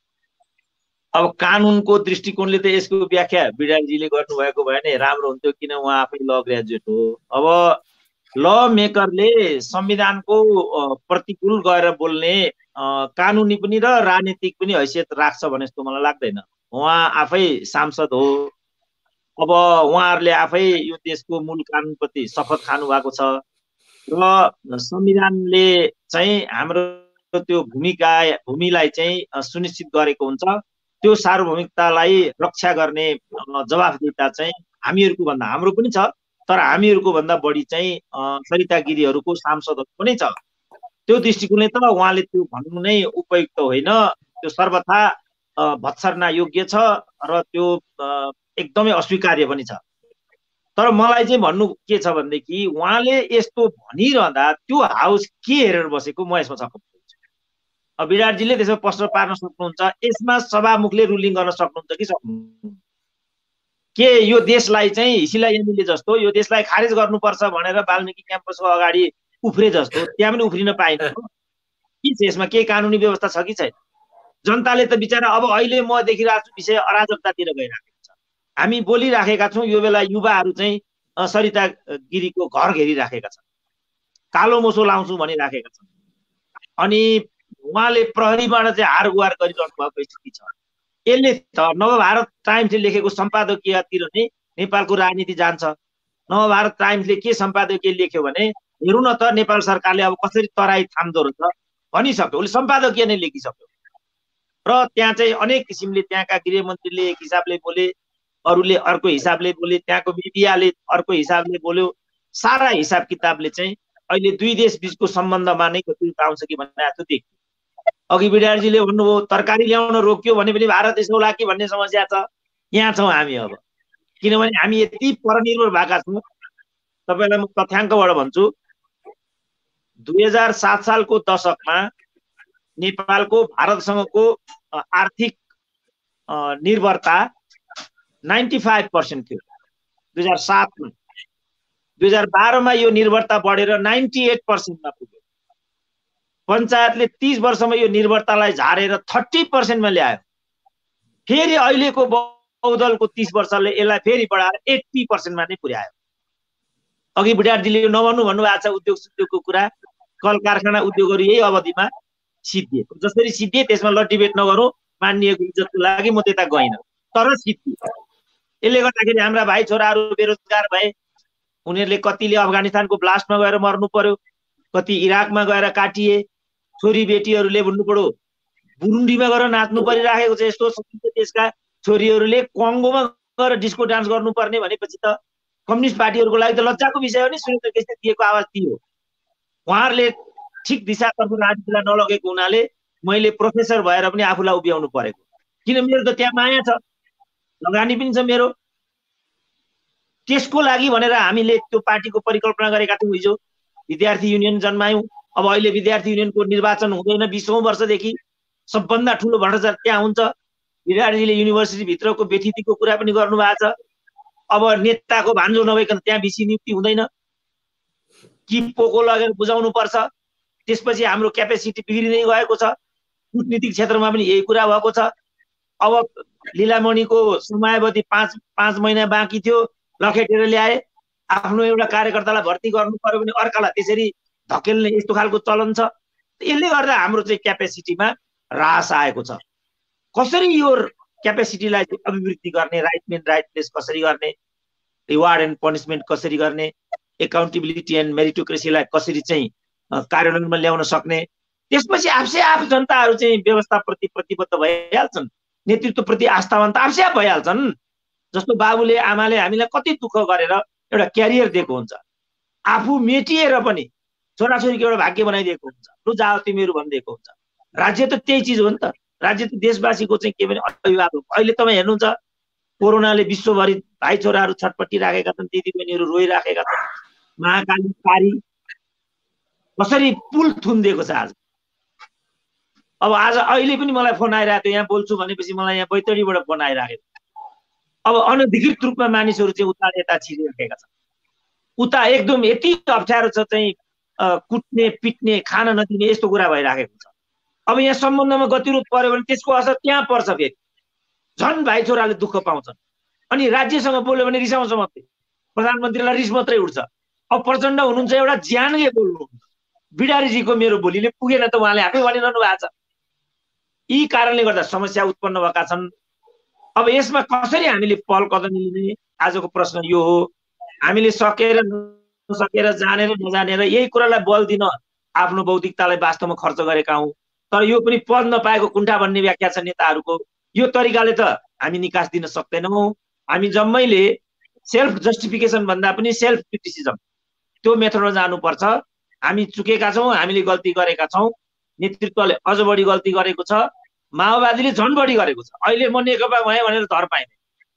अब कानुनको दृष्टिकोणले त यसको व्याख्या बिडालजीले गर्नुभएको भए नै राम्रो हुन्थ्यो, किन उहाँ आफै ल ग्रेजुएट हो। अब ल मेकरले संविधानको प्रतिकूल गएर बोल्ने कानुनी पनि र राजनीतिक पनि हैसियत राख्छ भने जस्तो मलाई लाग्दैन। उहाँ आफै सांसद हो। अब उहाँहरूले आफै यो देशको मूल कानुनप्रति शपथ खानु भएको छ र संविधानले चाहिँ हाम्रो त्यो भूमिका भूमिलाई चाहिँ सुनिश्चित गरेको हुन्छ। त्यो सार्वभौमिकतालाई रक्षा गर्ने जवाफदेहिता चाहिँ हामीहरूको भन्दा हाम्रो पनि छ, तर हामीहरूको भन्दा बढी चाहिँ सरिता गिरीहरूको सांसदहरूको पनि छ। त्यो दृष्टिकोणले त उहाँले त्यो भन्नु नै उपयुक्त होइन, त्यो सर्वथा भत्सर्ना योग्य छ र त्यो एकदमै अस्वीकार्य पनि छ। तर मलाई चाहिँ भन्नु के छ भनेदेखि उहाँले यस्तो भनिरहँदा त्यो हाउस के हेरेर बसेको म यसमा छक्क पर्छु। अब विराटजीले त्यसमा प्रश्न पार्न सक्नुहुन्छ, यसमा सभामुखले रुलिङ गर्न सक्नुहुन्छ कि सक्नुहुन्न? के यो देशलाई चाहिँ हिसिला एमएलए जस्तो यो देशलाई खारेज गर्नुपर्छ भनेर वाल्मिकी क्याम्पसको अगाडि उफ्रे जस्तो त्यहाँ पनि उफ्रिन पाइन्छ कि? यसमा केही कानुनी व्यवस्था छ कि छैन? जनताले त बिचरा अब अहिले म देखिरहेको छु विषय अराजकतातिर गइराखेको छ। हामी बोलिराखेका छौँ, यो बेला युवाहरू चाहिँ सरिता गिरीको घर घेरिराखेका छन्, कालो मोसो लाउँछु भनिराखेका छन्, अनि उहाँले प्रहरीबाट चाहिँ हार गुहार गरिरहनु भएको स्थिति छ। यसले त नवभारत टाइम्सले लेखेको सम्पादकीयतिर नै नेपालको राजनीति जान्छ। नवभारत टाइम्सले के सम्पादकीय लेख्यो भने हेरौँ न त नेपाल सरकारले अब कसरी तराई थाम्दो रहेछ भनिसक्यो, उसले सम्पादकीय नै लेखिसक्यो। र त्यहाँ चाहिँ अनेक किसिमले त्यहाँका गृहमन्त्रीले एक हिसाबले बोले, अरूले अर्को हिसाबले बोले, त्यहाँको मिडियाले अर्को हिसाबले बोल्यो। सारा हिसाब किताबले चाहिँ अहिले दुई देश बिचको सम्बन्धमा नै कति आउँछ कि भन्ने जस्तो देखियो। अघि विद्यार्थीले भन्नुभयो तरकारी ल्याउन रोक्यो भने पनि भारत यसौला कि भन्ने समस्या छ। यहाँ छौँ हामी अब, किनभने हामी यति परनिर्भर भएका छौँ। तपाईँलाई म तथ्याङ्कबाट भन्छु, दुई हजार सात सालको दशकमा नेपालको भारतसँगको आर्थिक निर्भरता नाइन्टी फाइभ पर्सेन्ट थियो दुई हजार सातमा। दुई हजार बाह्रमा यो निर्भरता बढेर नाइन्टी एट पर्सेन्टमा पुग्यो। पञ्चायतले तीस वर्षमा यो निर्भरतालाई झारेर थर्टी पर्सेन्टमा ल्यायो। फेरि अहिलेको बहुदलको तीस वर्षले यसलाई फेरि बढाएर एट्टी पर्सेन्टमा नै पुर्यायो। अघि बुढाजीले यो नभन्नु भन्नुभएको छ उद्योग उद्योगको कुरा, कल कारखाना उद्योगहरू यही अवधिमा सिद्धिए। जसरी सिद्धिए त्यसमा ल डिबेट नगरौँ, मान्यको इज्जतको लागि म त्यता गइन, तर सिद्धिए। यसले गर्दाखेरि हाम्रा भाइ छोराहरू बेरोजगार भए, उनीहरूले कतिले अफगानिस्तानको ब्लास्टमा गएर मर्नु पर्यो, कति इराकमा गएर काटिए, छोरी बेटीहरूले भन्नु पर्यो बुरुन्डीमा गएर नाच्नु परिराखेको छ। यस्तो देशका छोरीहरूले कङ्गोमा गएर डिस्को डान्स गर्नुपर्ने भनेपछि त कम्युनिस्ट पार्टीहरूको लागि त लज्जाको विषय हो नि। सुरेन्द्र केसीले दिएको आवाज थियो। उहाँहरूले ठिक दिशातर्फ राजनीतिलाई नलगेको हुनाले मैले प्रोफेसर भएर पनि आफूलाई उभ्याउनु परेको, किन मेरो त त्यहाँ माया छ, लगानी पनि छ मेरो। त्यसको लागि भनेर हामीले त्यो पार्टीको परिकल्पना गरेका थियौँ। हिजो विद्यार्थी युनियन जन्मायौँ। अब अहिले विद्यार्थी युनियनको निर्वाचन हुँदैन, बिसौँ वर्षदेखि सबभन्दा ठुलो भ्रष्टाचार त्यहाँ हुन्छ। विद्यार्थीले युनिभर्सिटीभित्रको व्यथितिको कुरा पनि गर्नुभएको छ। अब नेताको भान्जो नभइकन त्यहाँ भिसी नियुक्ति हुँदैन कि पोको लगेर बुझाउनु पर्छ। त्यसपछि हाम्रो क्यापेसिटी बिग्रिँदै गएको छ। कूटनीतिक क्षेत्रमा पनि यही कुरा भएको छ। अब लीलामणिको समयावधि पाँच पाँच महिना बाँकी थियो, लखेटेर ल्याए। आफ्नो एउटा कार्यकर्तालाई भर्ती गर्नु पर्यो भने अर्कालाई त्यसरी धकेल्ने यस्तो खालको चलन छ। यसले गर्दा हाम्रो चाहिँ क्यापेसिटीमा ह्रास आएको छ। कसरी यो क्यापेसिटीलाई अभिवृद्धि गर्ने, राइट मेन राइट प्लेस कसरी गर्ने, रिवार्ड एन्ड पनिसमेन्ट कसरी गर्ने, एकाउन्टेबिलिटी एन्ड मेरिटोक्रेसीलाई कसरी चाहिँ कार्यान्वयनमा ल्याउन सक्ने, त्यसपछि आफै आफ जनताहरू चाहिँ व्यवस्थाप्रति प्रतिबद्ध भइहाल्छन्, नेतृत्वप्रति आस्थावान त आफै आफ भइहाल्छन्। जस्तो बाबुले आमाले हामीलाई कति दुःख गरेर एउटा क्यारियर दिएको हुन्छ, आफू मेटिएर पनि छोराछोरीको एउटा भाग्य बनाइदिएको हुन्छ, लु जाओ तिमीहरू भनिदिएको हुन्छ। राज्य त त्यही चिज हो नि त। राज्य त देशवासीको चाहिँ के भने अभिभावक। अहिले तपाईँ हेर्नुहुन्छ कोरोनाले विश्वभरि भाइ छोराहरू छटपटिराखेका छन्, दिदीबहिनीहरू रोइराखेका छन्। महाकाली पारी कसरी पुल थुनिदिएको छ आज। अब आज अहिले पनि मलाई फोन आइरहेको थियो, यहाँ बोल्छु भनेपछि मलाई यहाँ बैतडीबाट फोन आइरहेको। अब अनधिकृत रूपमा मानिसहरू चाहिँ उता यता छिरिराखेका छन्। उता एकदम यति अप्ठ्यारो छ चाहिँ कुट्ने पिट्ने खान नदिने यस्तो कुरा भइराखेको छ। अब यहाँ सम्बन्धमा गतिरोध पर्यो भने त्यसको असर त्यहाँ पर्छ। फेरि झन् भाइ छोराले दुःख पाउँछन्। अनि राज्यसँग बोल्यो भने रिसाउँछ मात्रै, प्रधानमन्त्रीलाई रिस मात्रै उठ्छ। अब प्रचण्ड हुनुहुन्छ एउटा ज्यानले बोल्नुहुन्छ। बिडारीजीको मेरो बोलीले पुगेन त उहाँले आफै भनिरहनु भएको छ। यी कारणले गर्दा समस्या उत्पन्न भएका छन्। अब यसमा कसरी हामीले पहल कदम लिने, आजको प्रश्न यो हो। हामीले सकेर नसकेर जानेर नजानेर यही कुरालाई बल दिन आफ्नो बौद्धिकतालाई वास्तवमा खर्च गरेका हौँ। तर यो पनि पद नपाएको कुण्ठा भन्ने व्याख्या छ नेताहरूको। यो तरिकाले त हामी निकास दिन सक्दैनौँ। हामी जम्मैले सेल्फ जस्टिफिकेसन भन्दा पनि सेल्फ क्रिटिसिजम त्यो मेथडमा जानुपर्छ। हामी चुकेका छौँ, हामीले गल्ती गरेका छौँ, नेतृत्वले अझ बढी गल्ती गरेको छ, माओवादीले झन् बढी गरेको छ। अहिले म नेकपा भएँ भनेर धर पाइने,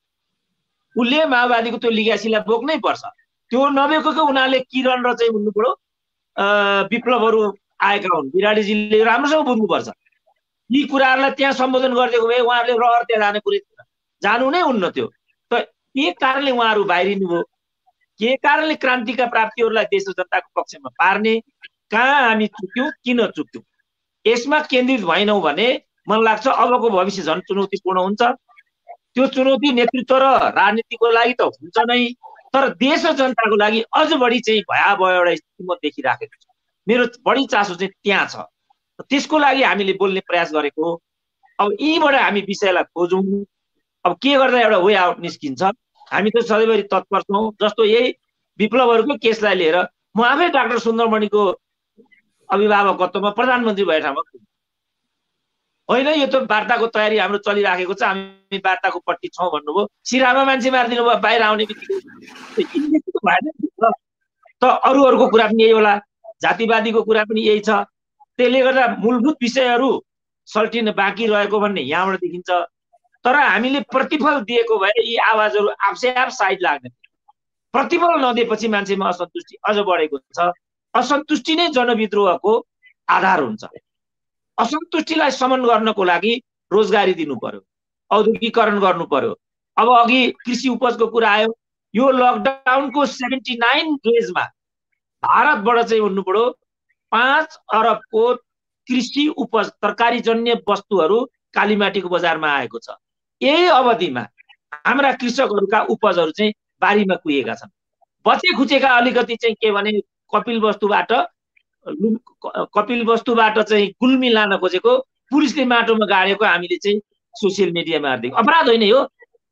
उसले माओवादीको त्यो लिग्यासीलाई बोक्नै पर्छ। त्यो नबोकेको उनीहरूले किरण र चाहिँ भन्नु पर्यो विप्लवहरू आएका हुन्। बिराडीजीले राम्रोसँग बुझ्नुपर्छ। यी कुराहरूलाई त्यहाँ सम्बोधन गरिदिएको भए उहाँहरूले रहर त्यहाँ जाने कुरै जानु नै हुन्न थियो। त के कारणले उहाँहरू बाहिरिनु भयो, के कारणले क्रान्तिका प्राप्तिहरूलाई देश र जनताको पक्षमा पार्ने, कहाँ हामी चुक्यौँ, किन चुक्यौँ, यसमा केन्द्रित भएनौँ भने मलाई लाग्छ अबको भविष्य झन् चुनौतीपूर्ण हुन्छ। त्यो चुनौती नेतृत्व र राजनीतिको लागि त हुन्छ नै, तर देश र जनताको लागि अझ बढी चाहिँ भयावह एउटा स्थिति म देखिराखेको छु। मेरो बढी चासो चाहिँ त्यहाँ छ। त्यसको लागि हामीले बोल्ने प्रयास गरेको। अब यहीँबाट हामी विषयलाई खोजौँ। अब के गर्दा एउटा वे आउट निस्किन्छ। हामी त सधैँभरि तत्पर छौँ। जस्तो यही विप्लवहरूको केसलाई लिएर म आफै डाक्टर सुन्दरमणिको अभिभावकत्वमा प्रधानमन्त्री भए ठाउँमा होइन, यो त वार्ताको तयारी हाम्रो चलिराखेको छ, हामी वार्ताको पट्टि छौँ भन्नुभयो। सिरामा मान्छे मारिदिनु भयो, बाहिर आउने बित्तिकै भएन त। अरूहरूको कुरा पनि यही होला, जातिवादीको कुरा पनि यही छ। त्यसले गर्दा मूलभूत विषयहरू सल्टिन बाँकी रहेको भन्ने यहाँबाट देखिन्छ। तर हामीले प्रतिफल दिएको भए यी आवाजहरू आफै आफ साइड लाग्ने। प्रतिफल नदिएपछि मान्छेमा असन्तुष्टि अझ बढेको छ। असन्तुष्टि नै जनविद्रोहको आधार हुन्छ। असन्तुष्टिलाई शमन गर्नको लागि रोजगारी दिनु पर्यो, औद्योगिकरण गर्नु पर्यो। अब अघि कृषि उपजको कुरा आयो, यो लकडाउनको सेभेन्टी नाइन डेजमा भारतबाट चाहिँ भन्नु पर्यो पाँच अरबको कृषि उपज तरकारीजन्य वस्तुहरू कालीमाटीको बजारमा आएको छ। यही अवधिमा हाम्रा कृषकहरूका उपजहरू चाहिँ बारीमा कुहिएका छन्। बचे खुचेका अलिकति चाहिँ के भने कपिल वस्तुबाट कपिल वस्तुबाट चाहिँ गुल्मी लान खोजेको पुलिसले माटोमा गाडेको हामीले चाहिँ सोसियल मिडियामा हालिदिएको अपराध होइन यो।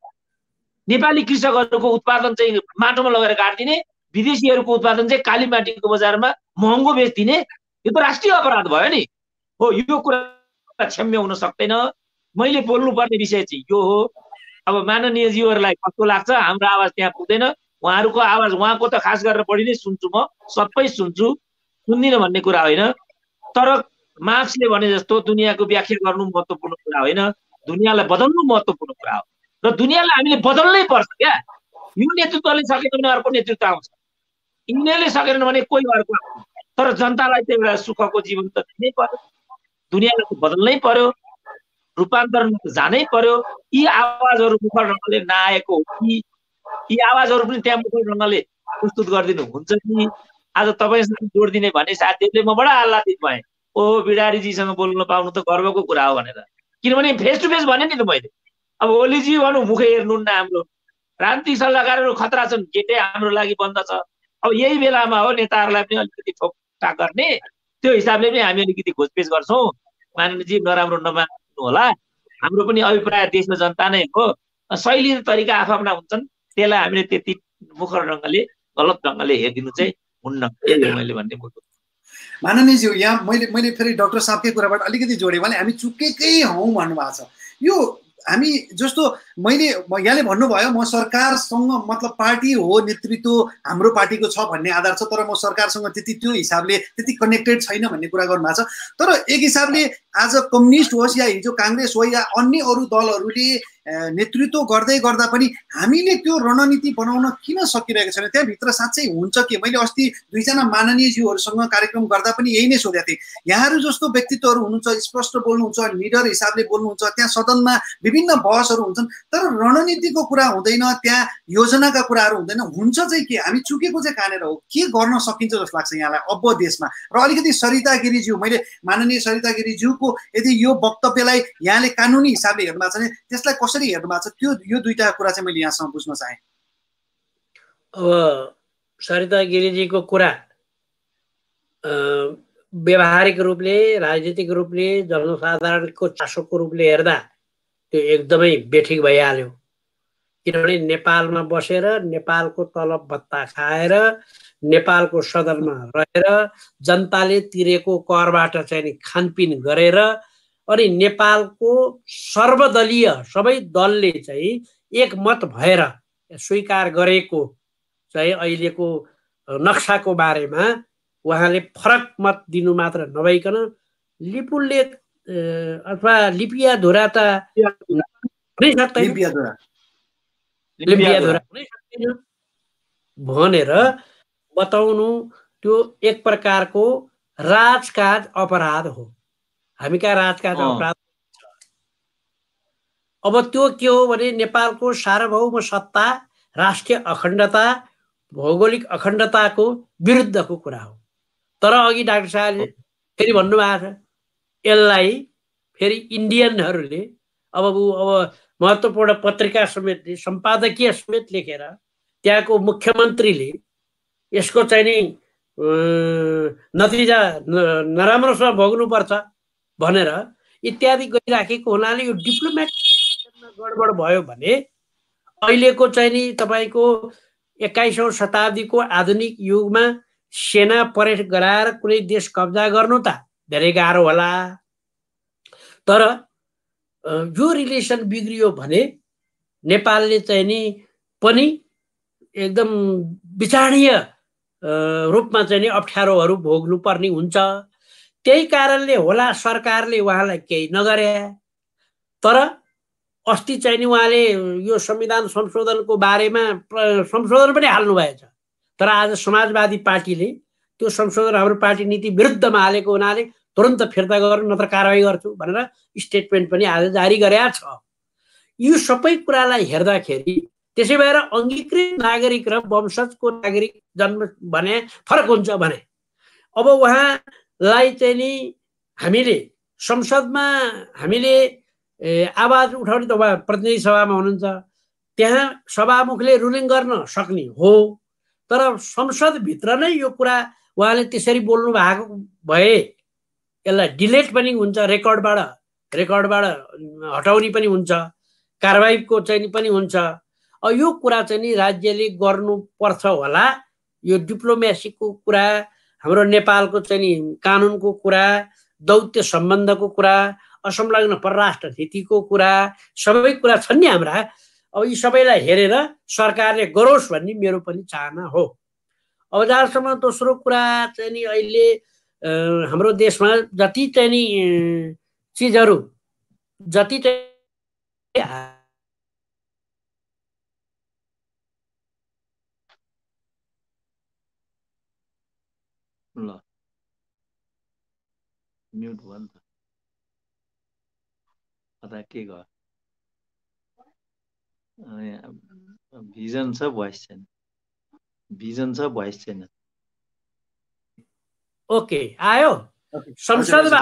नेपाली कृषकहरूको उत्पादन चाहिँ माटोमा लगेर गाडिदिने, विदेशीहरूको उत्पादन चाहिँ कालीमाटीको बजारमा महँगो बेच्दिने, यो त राष्ट्रिय अपराध भयो नि। हो, यो कुरा क्षम्य हुन सक्दैन। मैले बोल्नुपर्ने विषय चाहिँ यो हो। अब माननीयज्यूहरूलाई कस्तो लाग्छ हाम्रो आवाज त्यहाँ पुग्दैन, उहाँहरूको आवाज उहाँको त खास गरेर बढी नै सुन्छु, म सबै सुन्छु, सुन्दिनँ भन्ने कुरा होइन। तर मार्क्सले भने जस्तो दुनियाँको व्याख्या गर्नु महत्त्वपूर्ण कुरा होइन, दुनियाँलाई बदल्नु महत्त्वपूर्ण कुरा हो। र दुनियाँलाई हामीले बदल्नै पर्छ क्या। यो नेतृत्वले सकेन भने अर्को नेतृत्व आउँछ, यिनीहरूले सकेन भने कोही अर्को आउँछ। तर जनतालाई चाहिँ एउटा सुखको जीवन त दिनै पर्यो, दुनियाँलाई त बदल्नै पर्यो, रूपान्तरण जानै पर्यो। यी आवाजहरू मुखर ढङ्गले नआएको हो कि यी आवाजहरू पनि त्यहाँ मुखर ढङ्गले प्रस्तुत गरिदिनु हुन्छ कि? आज तपाईँसँग जोडिदिने भन्ने साथीहरूले म बडा आह्लादित भएँ, ओ बिडारीजीसँग बोल्न पाउनु त गर्वको कुरा हो भनेर। किनभने फेस टु फेस भने नि त मैले। अब ओलीजी भनौँ मुखै हेर्नुहुन्न, हाम्रो राजनीतिक सल्लाहकारहरू खतरा छन्, गेटै हाम्रो लागि बन्द छ। अब यही बेलामा हो नेताहरूलाई पनि अलिकति ठोकठाक गर्ने, त्यो हिसाबले पनि हामी अलिकति घोचपेच गर्छौँ। माननीयजी नराम्रो नमान्नु होला, हाम्रो पनि अभिप्राय देशमा जनता नै हो, शैली तरिका आफ्ना हुन्छन्, त्यसलाई हामीले त्यति मुखर ढङ्गले गलत ढङ्गले हेरिदिनु चाहिँ हुन्न, यही हो मैले भन्ने मुद्दा। माननीयज्यू, यहाँ मैले मैले फेरि डाक्टर साहबकै कुराबाट अलिकति जोडेँ भने हामी चुकेकै हौँ भन्नुभएको छ। यो हामी जस्तो मैले यहाँले भन्नुभयो म सरकारसँग मतलब पार्टी हो, नेतृत्व हाम्रो पार्टीको छ भन्ने आधार छ, तर म सरकारसँग त्यति त्यो हिसाबले त्यति कनेक्टेड छैन भन्ने कुरा गर्नुभएको छ। तर एक हिसाबले आज कम्युनिस्ट होस् या हिजो काङ्ग्रेस हो या अन्य अरू दलहरूले नेतृत्व गर्दै गर्दा पनि हामीले त्यो रणनीति बनाउन किन सकिरहेको छैन? त्यहाँभित्र साँच्चै हुन्छ कि? मैले अस्ति दुईजना माननीयज्यूहरूसँग कार्यक्रम गर्दा पनि यही नै सोधेको थिएँ। यहाँहरू जस्तो व्यक्तित्वहरू हुनुहुन्छ, स्पष्ट बोल्नुहुन्छ, निडर हिसाबले बोल्नुहुन्छ, त्यहाँ सदनमा विभिन्न बहसहरू हुन्छन्, तर रणनीतिको कुरा हुँदैन, त्यहाँ योजनाका कुराहरू हुँदैन। हुन्छ चाहिँ के? हामी चुकेको चाहिँ कहाँनिर हो? के गर्न सकिन्छ जस्तो लाग्छ यहाँलाई अब देशमा? र अलिकति सरिता गिरीज्यू, मैले माननीय सरिता गिरीज्यूको यदि यो वक्तव्यलाई यहाँले कानुनी हिसाबले हेर्नु भएको छ भने त्यसलाई कसरी हेर्नु भएको छ, त्यो यो दुईटा कुरा चाहिँ मैले यहाँसँग बुझ्न चाहेँ। अब सरिता गिरीजीको कुरा व्यावहारिक रूपले, राजनीतिक रूपले, जनसाधारणको चासोको रूपले हेर्दा त्यो एकदमै बेठिक भइहाल्यो। किनभने नेपालमा बसेर नेपालको तलब भत्ता खाएर नेपालको सदनमा रहेर जनताले तिरेको करबाट चाहिँ नि खानपिन गरेर अनि नेपालको सर्वदलीय सबै दलले चाहिँ एकमत भएर स्वीकार गरेको चाहिँ अहिलेको नक्साको बारेमा उहाँले फरक मत दिनु मात्र नभइकन लिपुलले अथवा लिपियाधुरा त हुनै सक्दैन लिपियाधुरा हुनै सक्दैन भनेर बताउनु त्यो एक प्रकारको राजकाज अपराध हो। हामी कहाँ राजकाज अपराध छ? अब त्यो के हो भने नेपालको सार्वभौम सत्ता, राष्ट्रिय अखण्डता, भौगोलिक अखण्डताको विरुद्धको कुरा हो। तर अघि डाक्टर साहबले फेरि भन्नुभएको छ यसलाई फेरि इन्डियनहरूले अब अब महत्त्वपूर्ण पत्रिका समेतले सम्पादकीय समेत लेखेर त्यहाँको मुख्यमन्त्रीले यसको चाहिँ नि नतिजा नराम्रोसँग भोग्नुपर्छ भनेर इत्यादि गरिराखेको हुनाले यो डिप्लोमेटिक गडबड भयो भने अहिलेको चाहिँ नि तपाईँको एक्काइसौँ शताब्दीको आधुनिक युगमा सेना परेड गराएर कुनै देश कब्जा गर्नु त धेरै गाह्रो होला। तर यो रिलेसन बिग्रियो भने नेपालले चाहिँ नि पनि एकदम विचारणीय रूपमा चाहिँ नि अप्ठ्यारोहरू भोग्नु पर्ने हुन्छ। त्यही कारणले होला सरकारले उहाँलाई केही नगरे। तर अस्ति चाहिँ नि उहाँले यो संविधान संशोधनको बारेमा संशोधन पनि हाल्नु भएछ, तर आज समाजवादी पार्टीले त्यो संशोधन हाम्रो पार्टी नीति विरुद्धमा हालेको हुनाले तुरन्त फिर्ता गर्नु नत्र कारवाही गर्छु भनेर स्टेटमेन्ट पनि आज जारी गरेका छ। यो सबै कुरालाई हेर्दाखेरि त्यसै भएर अङ्गीकृत नागरिक र वंशजको नागरिक जन्म भने फरक हुन्छ भने अब उहाँलाई चाहिँ नि हामीले संसदमा हामीले आवाज उठाउने त उहाँ प्रतिनिधि सभामा हुनुहुन्छ, त्यहाँ सभामुखले रुलिङ गर्न सक्ने हो, तर संसदभित्र नै यो कुरा उहाँले त्यसरी बोल्नु भएको भए यसलाई डिलेट पनि हुन्छ, रेकर्डबाट रेकर्डबाट हटाउने पनि हुन्छ, कारबाहीको चाहिँ पनि हुन्छ। यो कुरा चाहिँ नि राज्यले गर्नुपर्छ होला। यो डिप्लोमेसीको कुरा, हाम्रो नेपालको चाहिँ नि कानुनको कुरा, दौत्य सम्बन्धको कुरा, असंलग्न परराष्ट्र नीतिको कुरा, सबै कुरा छन् नि हाम्रा। अब यी सबैलाई हेरेर सरकारले गरोस् भन्ने मेरो पनि चाहना हो। अब जहाँसम्म दोस्रो कुरा चाहिँ नि अहिले हाम्रो देशमा जति चाहिँ नि चिजहरू जति चाहिँ ल म्युट भयो नि त, कता के गर्यो? भिजन छ भोइस छैन, भिजन छ भोइस छैन। ओके आयो। संसदमा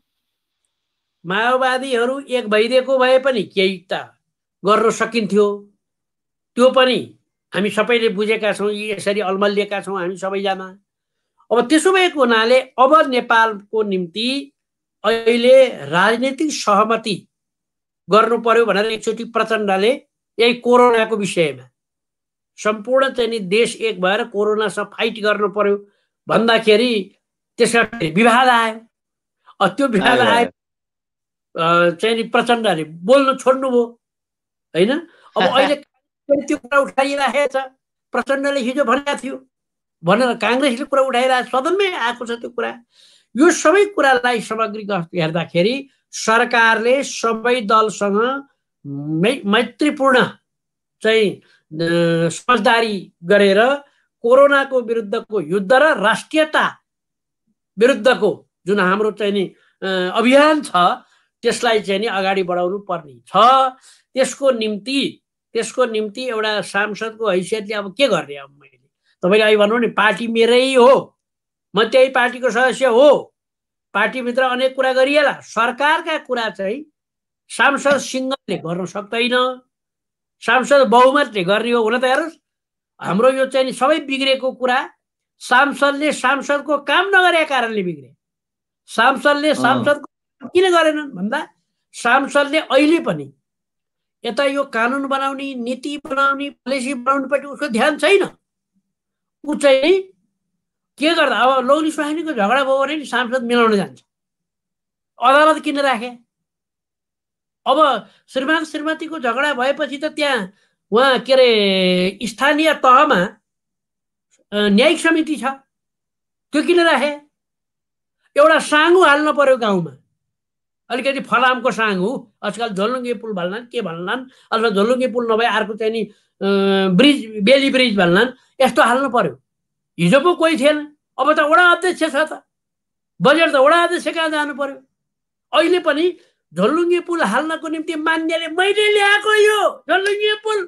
माओवादीहरू एक भइदिएको भए पनि केही त गर्न सकिन्थ्यो। त्यो पनि हामी सबैले बुझेका छौँ, यसरी अल्मलिएका छौँ हामी सबैजना। अब त्यसो भएको हुनाले अब नेपालको निम्ति अहिले राजनीतिक सहमति गर्नु पर्यो भनेर एकचोटि प्रचण्डले यही कोरोनाको विषयमा सम्पूर्ण चाहिँ नि देश एक भएर कोरोनासँग फाइट गर्नु पर्यो भन्दाखेरि त्यसका विवाद आयो। त्यो विवाद आयो चाहिँ नि प्रचण्डले बोल्नु छोड्नुभयो होइन। अब अहिले त्यो कुरा उठाइरहेको छ, प्रचण्डले हिजो भनेको थियो भनेर काङ्ग्रेसले कुरा उठाइरहेको, सदनमै आएको छ त्यो कुरा। यो सबै कुरालाई सामग्री हेर्दाखेरि सरकारले सबै दलसँग मैत्रीपूर्ण चाहिँ समझदारी गरेर कोरोनाको विरुद्धको युद्ध र राष्ट्रियता विरुद्धको जुन हाम्रो चाहिँ नि अभियान छ त्यसलाई चाहिँ नि अगाडि बढाउनु पर्ने छ। त्यसको निम्ति त्यसको निम्ति एउटा सांसदको हैसियतले अब के गर्ने? अब मैले तपाईँले अहिले भन्नु नि पार्टी मेरै हो, म त्यही पार्टीको सदस्य हो, पार्टीभित्र अनेक कुरा गरिएला। सरकारका कुरा चाहिँ सांसद सिङ्गलले गर्न सक्दैन, सांसद बहुमतले गर्ने हो। हुन त हेर्नुहोस् हाम्रो यो चाहिँ सबै बिग्रेको कुरा सांसदले सांसदको काम नगरेका कारणले बिग्रे। सांसदले सांसदको किन गरेनन् भन्दा सांसदले अहिले पनि यता यो कानुन बनाउने, नीति बनाउने, पोलिसी बनाउनेपट्टि उसको ध्यान छैन। ऊ चाहिँ के गर्दा अब लौनी सुहानीको झगडा भयो भने नि सांसद मिलाउन जान्छ, अदालत किन राखे? अब श्रीमान श्रीमतीको झगडा भएपछि त त्यहाँ उहाँ के अरे स्थानीय तहमा न्यायिक समिति छ, त्यो किन राखे? एउटा साङ्गु हाल्न पर्यो गाउँमा, अलिकति फलामको साङ्गु, आजकल झोलुङ्गे पुल भन्लान् के भन्लान्, अथवा झोलुङ्गे पुल नभए अर्को चाहिँ नि ब्रिज बेली ब्रिज भन्लान्, यस्तो हाल्नु पर्यो। हिजो पो कोही थिएन, अब त वडा अध्यक्ष छ त, बजेट त वडा अध्यक्ष कहाँ जानु पर्यो। अहिले पनि झोलुङ्गे पुल हाल्नको निम्ति मान्यले मैले ल्याएको यो झोलुङ्गे पुल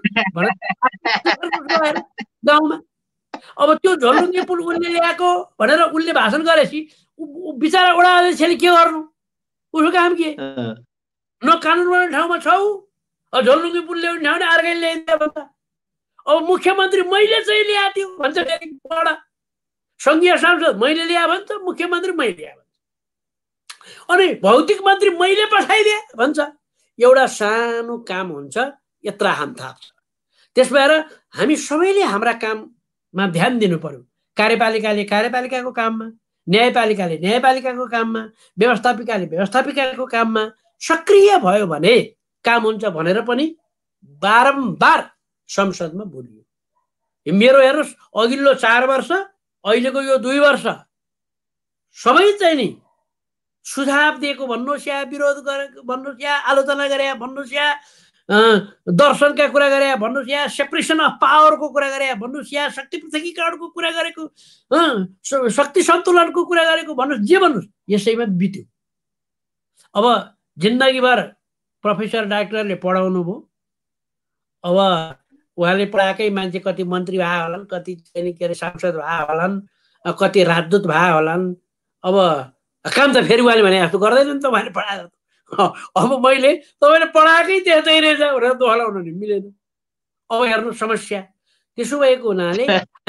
गाउँमा। अब त्यो झोलुङ्गे पुल उसले ल्याएको भनेर उसले भाषण गरेपछि बिचरा वडा अध्यक्षले के गर्नु? उसको काम के? न कानुन बनाउने ठाउँमा छौ, झोलुङ्गे पुल ल्याउने ठाउँ अर्कैले ल्याइदियो भन्छ। अब मुख्यमन्त्री मैले चाहिँ ल्याएको थियो भन्छ, वडा सङ्घीय सांसद मैले ल्याए भन्छ, मुख्यमन्त्री मैले ल्याए भन्छ, अनि भौतिक मन्त्री मैले पठाइदिए भन्छ। एउटा सानो काम हुन्छ, यत्रा हाम थाहा छ। त्यस भएर हामी सबैले हाम्रा काममा ध्यान दिनु पर्यो। कार्यपालिकाले कार्यपालिकाको काममा, न्यायपालिकाले न्यायपालिकाको काममा, व्यवस्थापिकाले व्यवस्थापिकाको काममा सक्रिय भयो भने काम हुन्छ भनेर पनि बारम्बार संसदमा बोलियो। मेरो हेर्नुहोस् अघिल्लो चार वर्ष अहिलेको यो दुई वर्ष सबै चाहिँ नि सुझाव दिएको भन्नुहोस् या विरोध गरेको भन्नुहोस् या आलोचना गरे भन्नुहोस् या दर्शनका कुरा गरे भन्नुहोस् या सेपरेसन अफ पावरको कुरा गरे भन्नुहोस् या शक्ति पृथकीकरणको कुरा गरेको, शक्ति सन्तुलनको कुरा गरेको भन्नुहोस्, जे भन्नुहोस् यसैमा बित्यो। अब जिन्दगीभर प्रोफेसर डाक्टरले पढाउनु भयो, अब उहाँले पढाएकै मान्छे कति मन्त्री भए होलान्, कति चाहिँ के अरे सांसद भए होलान्, कति राजदूत भए होलान्। अब काम त फेरि उहाँले भने जस्तो गर्दैन नि त, उहाँले पढाएर। अब मैले तपाईँले पढाएकै त्यस्तै रहेछ भनेर दोहा लाउनु नि मिलेन। अब हेर्नु समस्या। त्यसो भएको हुनाले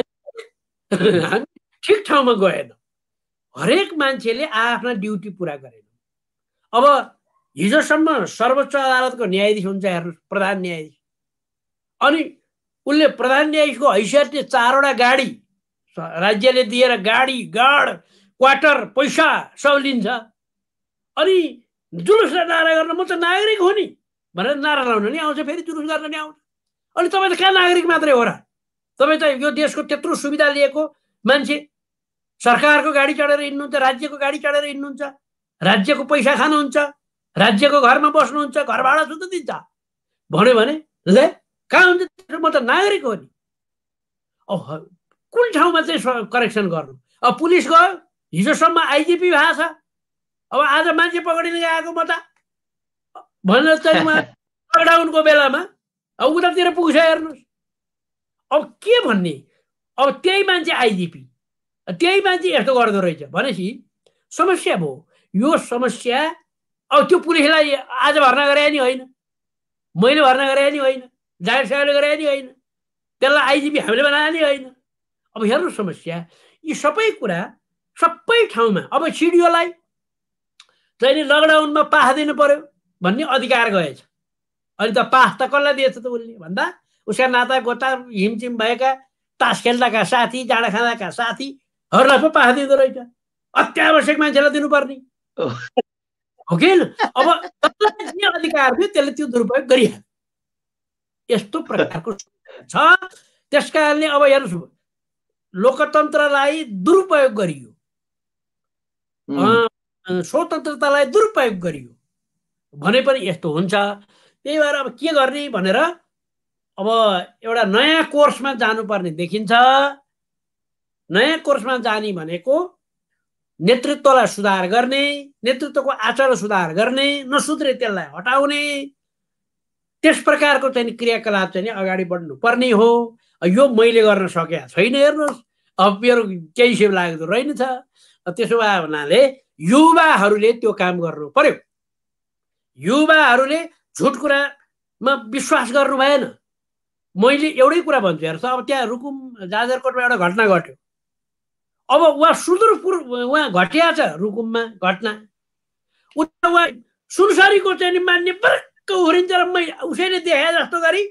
हामी ठिक ठाउँमा गएन। हरेक मान्छेले आफ्ना ड्युटी पुरा गरेन। अब हिजोसम्म सर्वोच्च अदालतको न्यायाधीश हुन्छ हेर्नु, प्रधान न्यायाधीश, अनि उसले प्रधान न्यायाधीशको हैसियतले चारवटा गाडी राज्यले दिएर गाडी गार्ड क्वार्टर पैसा सब लिन्छ। अनि जुलुस नारा गर्न म त नागरिक हो नि भनेर नारा लाउन नि आउँछ, फेरि जुलुस गर्न नि आउँछ। अनि तपाईँ त कहाँ नागरिक मात्रै हो र? तपाईँ त यो देशको त्यत्रो सुविधा लिएको मान्छे, सरकारको गाडी चढेर हिँड्नुहुन्छ, राज्यको गाडी चढेर हिँड्नुहुन्छ, राज्यको पैसा खानुहुन्छ, राज्यको घरमा बस्नुहुन्छ, घर भाडा सुध दिन्छ भन्यो भने ले कहाँ हुन्छ? म त नागरिक हो नि। अब कुन ठाउँमा चाहिँ करेक्सन गर्नु? अब पुलिस गयो, हिजोसम्म आइजिपी भएको छ, अब आज मान्छे पक्रिन गएको म त भनेर चाहिँ उहाँ लकडाउनको बेलामा अब उतातिर पुग्छ हेर्नुहोस्। अब के भन्ने? अब त्यही मान्छे आइजिपी, त्यही मान्छे यस्तो गर्दो रहेछ भनेपछि समस्या भयो। यो समस्या अब त्यो पुलिसलाई आज भर्ना गरे नि होइन, मैले भर्ना गरे नि होइन, जागिर साहबले गरे नि होइन, त्यसलाई आइजिपी हामीले बनाए नि होइन। अब हेर्नु समस्या। यी सबै कुरा सबै ठाउँमा अब सिडिओलाई चाहिँ लकडाउनमा पास दिनु पर्यो भन्ने अधिकार गएछ। अनि त पास त कसलाई दिएछ त उसले भन्दा उसका नाता गोता हिमचिम भएका तास खेल्दाका साथी, जाँडा खाँदाका साथीहरूलाई पो पास दिँदो रहेछ। अत्यावश्यक मान्छेलाई दिनुपर्ने हो कि? अब जसलाई जे अधिकार थियो त्यसले त्यो दुरुपयोग गरिहाल्यो। यस्तो प्रकारको छ। त्यस कारणले अब हेर्नुहोस्, लोकतन्त्रलाई दुरुपयोग गरियो, स्वतन्त्रतालाई दुरुपयोग गरियो भने पनि यस्तो हुन्छ। त्यही भएर अब के गर्ने भनेर अब एउटा नयाँ कोर्समा जानुपर्ने देखिन्छ। नयाँ कोर्समा जाने भनेको नेतृत्वलाई सुधार गर्ने, नेतृत्वको आचरण सुधार गर्ने, नसुध्रे त्यसलाई हटाउने, त्यस प्रकारको चाहिँ क्रियाकलाप चाहिँ अगाडि बढ्नु पर्ने हो। यो मैले गर्न सकेको छैन हेर्नुहोस्। अब मेरो केही सेव लागेको रहेनछ। त्यसो भए हुनाले युवाहरूले त्यो काम गर्नु पर्यो। युवाहरूले झुट कुरामा विश्वास गर्नु भएन। मैले एउटै कुरा भन्छु हेर्छ, अब त्यहाँ रुकुम जाजरकोटमा एउटा घटना घट्यो। अब उहाँ सुदूरपुर उहाँ घटिया छ रुकुममा घटना, उता उहाँ सुनसरीको चाहिँ मान्ने बरक्क उफ्रिन्छ र मै उसैले देखाए जस्तो गरी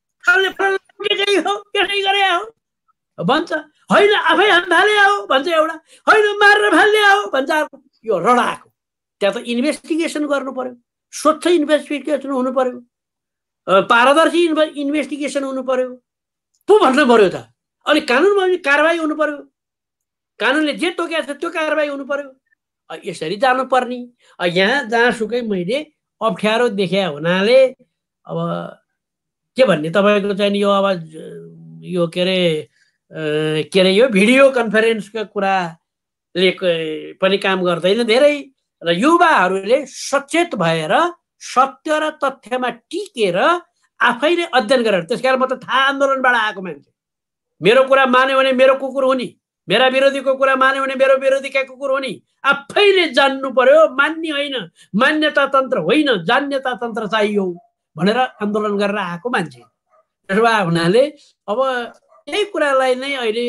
हो त्यसै गरे हो भन्छ, होइन आफै हाल्ने हो भन्छ एउटा, होइन मारेर फाल्ने हो भन्छ अर्को। यो रडाको त्यहाँ त इन्भेस्टिगेसन गर्नु पर्यो, स्वच्छ इन्भेस्टिगेसन हुनु पर्यो, पारदर्शी इन्भेस्टिगेसन हुनु पर्यो, पो भन्नु पर्यो त। अनि कानुनमा कारवाही हुनु पर्यो, कानुनले जे तोकेको छ त्यो कारवाही हुनु पर्यो। यसरी जानुपर्ने। यहाँ जहाँसुकै मैले अप्ठ्यारो देखे हुनाले अब के भन्ने तपाईँको चाहिँ यो अब यो के अरे के अरे यो भिडियो कन्फरेन्सका कुराले पनि काम गर्दैन धेरै। र युवाहरूले सचेत भएर सत्य र तथ्यमा टिकेर आफैले अध्ययन गरेर, त्यसकारण म त थाहा आन्दोलनबाट आएको मान्छे, मेरो कुरा मान्यो भने मेरो कुकुर हुने, मेरा विरोधीको कुरा मान्यो भने मेरो विरोधीका कुकुर हुने। आफैले जान्नु पर्यो, मान्ने होइन, मान्यता तन्त्र होइन, जान्यता तन्त्र चाहियो भनेर आन्दोलन गरेर आएको मान्छे। त्यसो भए हुनाले अब यही कुरालाई नै अहिले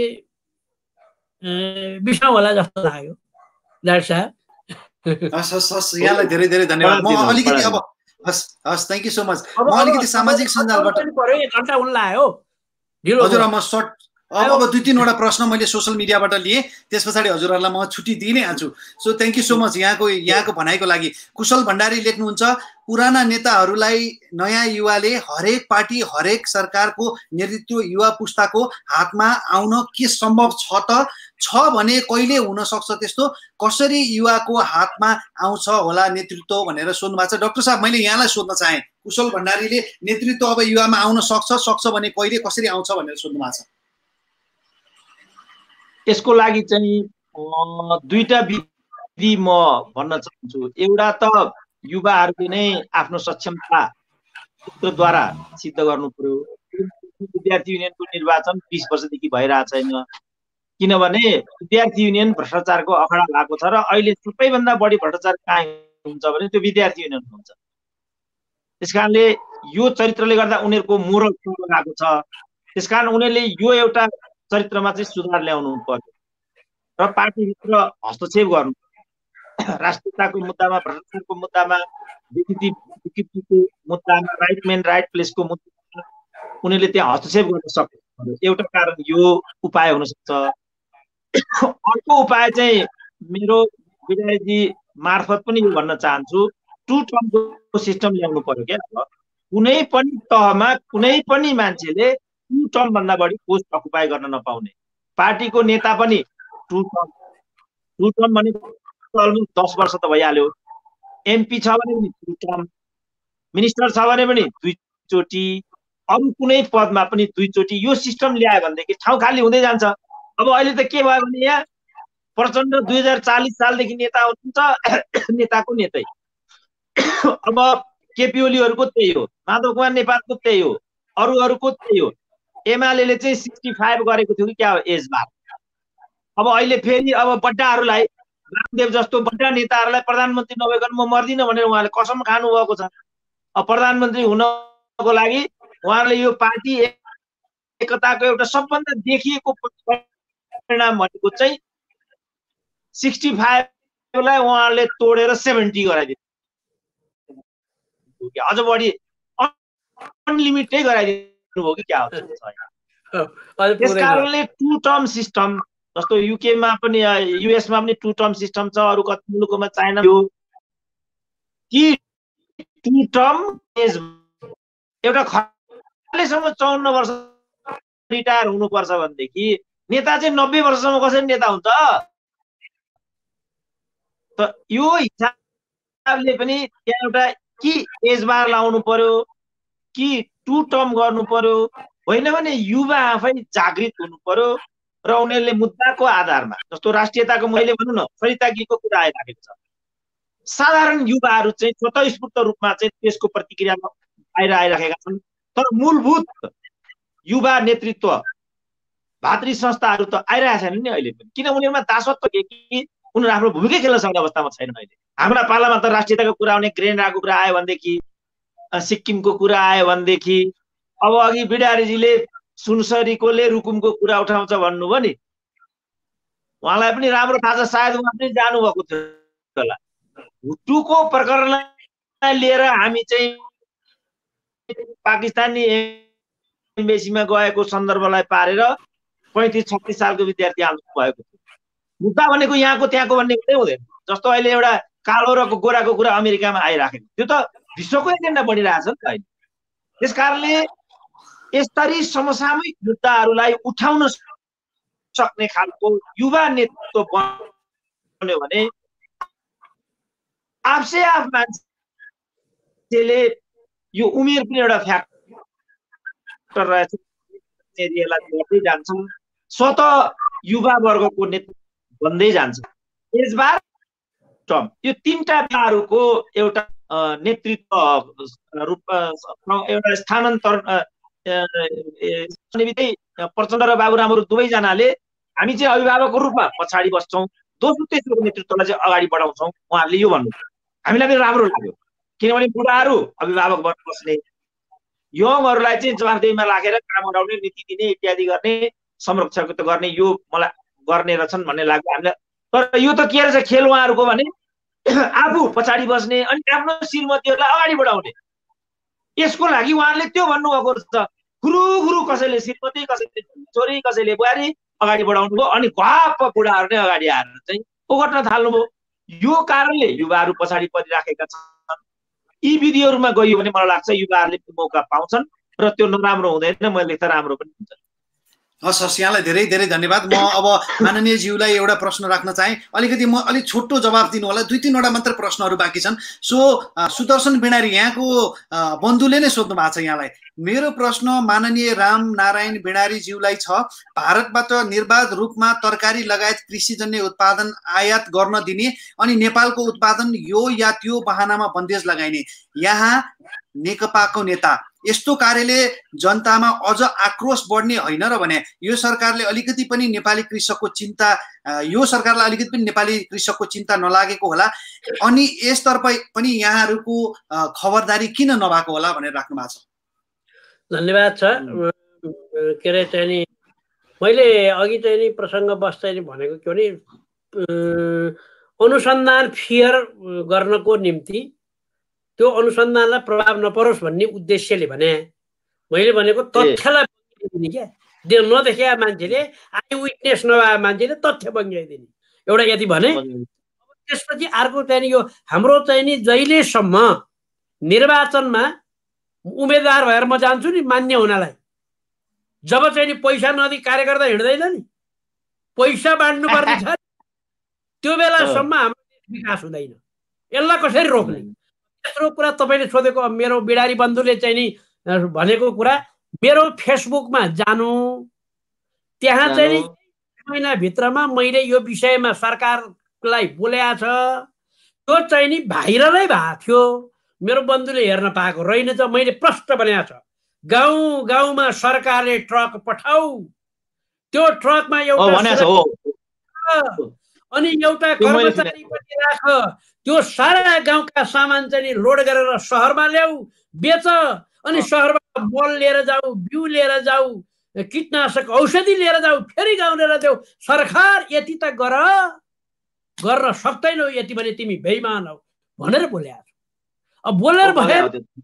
बिसाउँ होला जस्तो लाग्यो डाक्टर साहब। हस् हस् हस् यहाँलाई धेरै धेरै धन्यवाद। म अलिकति अब हस् हस् थ्याङ्क यू सो मच। म अलिकति सामाजिक सञ्जालबाट एक घन्टा हुन लाग्यो हजुर। म सर्ट अब अब दुई तिनवटा प्रश्न मैले सोसियल मिडियाबाट लिएँ, त्यस पछाडि हजुरहरूलाई म छुट्टी दिइ नै हाल्छु। So thank you so much यहाँको यहाँको भनाइको लागि। कुशल भण्डारी लेख्नुहुन्छ, पुराना नेताहरूलाई नयाँ युवाले हरेक पार्टी हरेक सरकारको नेतृत्व युवा पुस्ताको हातमा आउन के सम्भव छ त? छ भने कहिले हुन सक्छ त्यस्तो? कसरी युवाको हातमा आउँछ होला नेतृत्व भनेर सोध्नु भएको छ। डाक्टर साहब मैले यहाँलाई सोध्न चाहेँ, कुशल भण्डारीले नेतृत्व अब युवामा आउन सक्छ सक्छ भने कहिले कसरी आउँछ भनेर सोध्नु भएको छ। यसको लागि चाहिँ दुईटा विधि म भन्न चाहन्छु। एउटा त युवाहरूले नै आफ्नो सक्षमता सूत्रद्वारा सिद्ध गर्नु पर्यो। विद्यार्थी युनियनको निर्वाचन बिस वर्षदेखि भइरहेको छैन, किनभने विद्यार्थी युनियन भ्रष्टाचारको अखडा भएको छ र अहिले सबैभन्दा बढी भ्रष्टाचार कहाँ हुन्छ भने त्यो विद्यार्थी युनियन हुन्छ। त्यसकारणले यो चरित्रले गर्दा उनीहरूको मोरल गएको छ। त्यसकारण उनीहरूले यो एउटा चरित्रमा चाहिँ सुधार ल्याउनु पर्यो र पार्टीभित्र हस्तक्षेप गर्नु, राष्ट्रियताको मुद्दामा, भ्रष्टाचारको मुद्दामा, विकृतिको मुद्दामा, राइट मेन राइट प्लेसको मुद्दामा उनीहरूले त्यहाँ हस्तक्षेप गर्न सक्नु। एउटा कारण यो उपाय हुन सक्छ। अर्को उपाय चाहिँ मेरो विधायकजी मार्फत पनि यो भन्न चाहन्छु, टु टर्मको सिस्टम ल्याउनु पर्यो। क्या कुनै पनि तहमा कुनै पनि मान्छेले टु टर्म भन्दा बढी पोस्ट अकुपाई गर्न नपाउने। पार्टीको नेता पनि टु टर्म टु टर्म भनेको अलमोस्ट दस वर्ष त भइहाल्यो। एमपी छ भने पनि टु टर्म, मिनिस्टर छ भने पनि दुईचोटि, अरू कुनै पदमा पनि दुईचोटि। यो सिस्टम ल्यायो भनेदेखि ठाउँ खाली हुँदै जान्छ। अब अहिले त के भयो भने यहाँ प्रचण्ड दुई हजार चालिस सालदेखि नेता हुनुहुन्छ, नेताको नेतै। अब केपी ओलीहरूको त्यही हो, माधव कुमार नेपालको त्यही हो, अरू अरूको त्यही हो। एमाले चाहिँ सिक्सटी फाइभ गरेको थियो कि क्या हो एज बार। अब अहिले फेरि अब बड्डाहरूलाई, रामदेव जस्तो बड्डा नेताहरूलाई प्रधानमन्त्री नभइकन म मर्दिनँ भनेर उहाँले कसम खानु भएको छ। अब प्रधानमन्त्री हुनको लागि उहाँले यो पार्टी एकताको एउटा सबभन्दा देखिएको परिणाम भनेको चाहिँ सिक्सटी फाइभलाई उहाँले तोडेर सेभेन्टी गराइदिनु, अझ बढी अनलिमिटेड गराइदिनु हो कि क्या हो। त्यस कारणले टु टर्म सिस्टम, जस्तो युकेमा पनि युएसमा पनि टु टर्म सिस्टम छ, अरू कति मुलुकमा चाइना हो कि टु टर्म एउटा खलेसम्म चौन्न वर्ष रिटायर हुनुपर्छ भनेदेखि नेता चाहिँ नब्बे वर्षसम्म कसरी नेता हुन्छ त? यो हिसाबले पनि त्यहाँ एउटा कि एज बार लाउनु पर्यो कि टु टर्म गर्नु पर्यो, होइन भने युवा आफै जागृत हुनु पर्यो र उनीहरूले मुद्दाको आधारमा, जस्तो राष्ट्रियताको मैले भनौँ न सरितागिरीको कुरा आइराखेको छ, साधारण युवाहरू चाहिँ स्वतःस्फूर्त रूपमा चाहिँ त्यसको प्रतिक्रियामा बाहिर आइराखेका छन्। तर मूलभूत युवा नेतृत्व भातृ संस्थाहरू त आइरहेका छैनन् नि अहिले पनि, किन उनीहरूमा दासत्व के कि उनीहरू आफ्नो भूमिकै खेल्न सक्ने अवस्थामा छैनन्। अहिले हाम्रा पालामा त राष्ट्रियताको कुरा आउने, ग्रेनाको कुरा आयो भनेदेखि, सिक्किमको कुरा आयो भनेदेखि, अब अघि बिडारीजीले सुनसरीकोले रुकुमको कुरा उठाउँछ भन्नुभयो नि, उहाँलाई पनि राम्रो थाहा छ, सायद उहाँ पनि जानुभएको थियो होला। हुटुको प्रकरणलाई लिएर हामी चाहिँ पाकिस्तानी एम्बेसीमा गएको सन्दर्भलाई पारेर पैँतिस छत्तिस सालको विद्यार्थी आन्दोलन भएको थियो। मुद्दा भनेको यहाँको त्यहाँको भन्ने हुँदै हुँदैन। जस्तो अहिले एउटा कालो र गोराको कुरा अमेरिकामा आइराखेको, त्यो त विश्वको एजेन्डा बढिरहेछ नि त अहिले। त्यस कारणले यसरी समसामयिक मुद्दाहरूलाई उठाउन सक्ने खालको युवा नेतृत्व बन्यो भने आफसे आफ मान्छेले, यो उमेर पनि एउटा फ्याक्टर रहेछ, एरियालाई बढ्दै जान्छ, स्वतः युवा वर्गको नेतृत्व बन्दै जान्छ। यसबार टर्म यो तीनटा कुराहरूको एउटा नेतृत्व रूप एउटा स्थानान्तरण प्रचण्ड र बाबुरामहरू दुवैजनाले हामी चाहिँ अभिभावकको रूपमा पछाडि बस्छौँ, दोस्रो तेस्रो नेतृत्वलाई चाहिँ अगाडि बढाउँछौँ। उहाँहरूले यो भन्नु हामीलाई पनि राम्रो लाग्यो, किनभने बुढाहरू अभिभावक बन्न बस्ने, यङहरूलाई चाहिँ जवाफदेहीमा राखेर काम गराउने, नीति दिने इत्यादि गर्ने, संरक्षक गर्ने, यो मलाई गर्ने रहेछन् भन्ने लाग्यो हामीलाई। तर यो त के रहेछ खेल उहाँहरूको भने आफू पछाडि बस्ने अनि आफ्नो श्रीमतीहरूलाई अगाडि बढाउने। यसको लागि उहाँहरूले त्यो भन्नुभएको रहेछ, गुरु गुरु कसैले श्रीमती, कसैले छोरी, कसैले बुहारी अगाडि बढाउनु भयो, अनि घाप बुढाहरू नै अगाडि आएर चाहिँ ओगट्न थाल्नुभयो। यो कारणले युवाहरू पछाडि परिराखेका छन्। यी विधिहरूमा गइयो भने मलाई लाग्छ युवाहरूले मौका पाउँछन् र त्यो नराम्रो हुँदैन, मैले त राम्रो पनि हुन्छ। हस् हस्, यहाँलाई धेरै धेरै धन्यवाद। म अब माननीय ज्यूलाई एउटा प्रश्न राख्न चाहेँ, अलिकति म अलिक छोटो जवाब दिनु होला, दुई तिनवटा मात्र प्रश्नहरू बाँकी छन्। सो सुदर्शन बिडारी यहाँको बन्धुले नै सोध्नु भएको छ यहाँलाई। मेरो प्रश्न माननीय राम नारायण बिडारी ज्यूलाई छ, भारतबाट निर्बाध रूपमा तरकारी लगायत कृषिजन्य उत्पादन आयात गर्न दिने अनि नेपालको उत्पादन यो या त्यो बहानामा बन्देज लगाइने, यहाँ नेकपाको नेता यस्तो कार्यले जनतामा अझ आक्रोश बढ्ने होइन र भने यो सरकारले अलिकति पनि नेपाली कृषकको चिन्ता यो सरकारलाई अलिकति पनि नेपाली कृषकको चिन्ता नलागेको होला अनि यसतर्फ पनि यहाँहरूको खबरदारी किन नभएको होला भनेर राख्नु भएको छ। धन्यवाद छ। के अरे चाहिँ नि मैले अघि चाहिँ नि प्रसङ्गवश चाहिँ भनेको के भने अनुसन्धान फेयर गर्नको निम्ति त्यो अनुसन्धानलाई प्रभाव नपरोस् भन्ने उद्देश्यले भने मैले भनेको तथ्यलाई बङ्ग्याइदिने क्या नदेखेका मान्छेले आई विटनेस नभएका मान्छेले तथ्य बङ्ग्याइदिने एउटा यति भने। त्यसपछि अर्को चाहिँ यो हाम्रो चाहिँ नि जहिलेसम्म निर्वाचनमा उम्मेदवार भएर म जान्छु नि मान्य हुनलाई जब चाहिँ नि पैसा नदिई कार्यकर्ता हिँड्दैन नि पैसा बाँड्नु पर्ने छ त्यो बेलासम्म हाम्रो विकास हुँदैन। यसलाई कसरी रोक्ने तेस्रो कुरा तपाईँले सोधेको मेरो बिडारी बन्धुले चाहिँ नि भनेको कुरा मेरो फेसबुकमा जानु त्यहाँ चाहिँ नि महिनाभित्रमा मैले यो विषयमा सरकारलाई बोलेको छ त्यो चाहिँ नि भाइरलै भएको थियो। मेरो बन्धुले हेर्न पाएको रहेनछ। मैले प्रश्न बनाएको छ गाउँ गाउँमा सरकारले ट्रक पठाऊ त्यो ट्रकमा एउटा अनि एउटा कर्मचारी पनि राख त्यो सारा गाउँका सामान चाहिँ लोड गरेर सहरमा ल्याऊ बेच अनि सहरबाट मल लिएर जाऊ बिउ लिएर जाऊ कीटनाशक औषधि लिएर जाऊ फेरि गाउँ लिएर जाऊ सरकार यति त गर गर्न सक्दैनौ यति भने तिमी बेइमान हौ भनेर बोले। अब बोलेर भए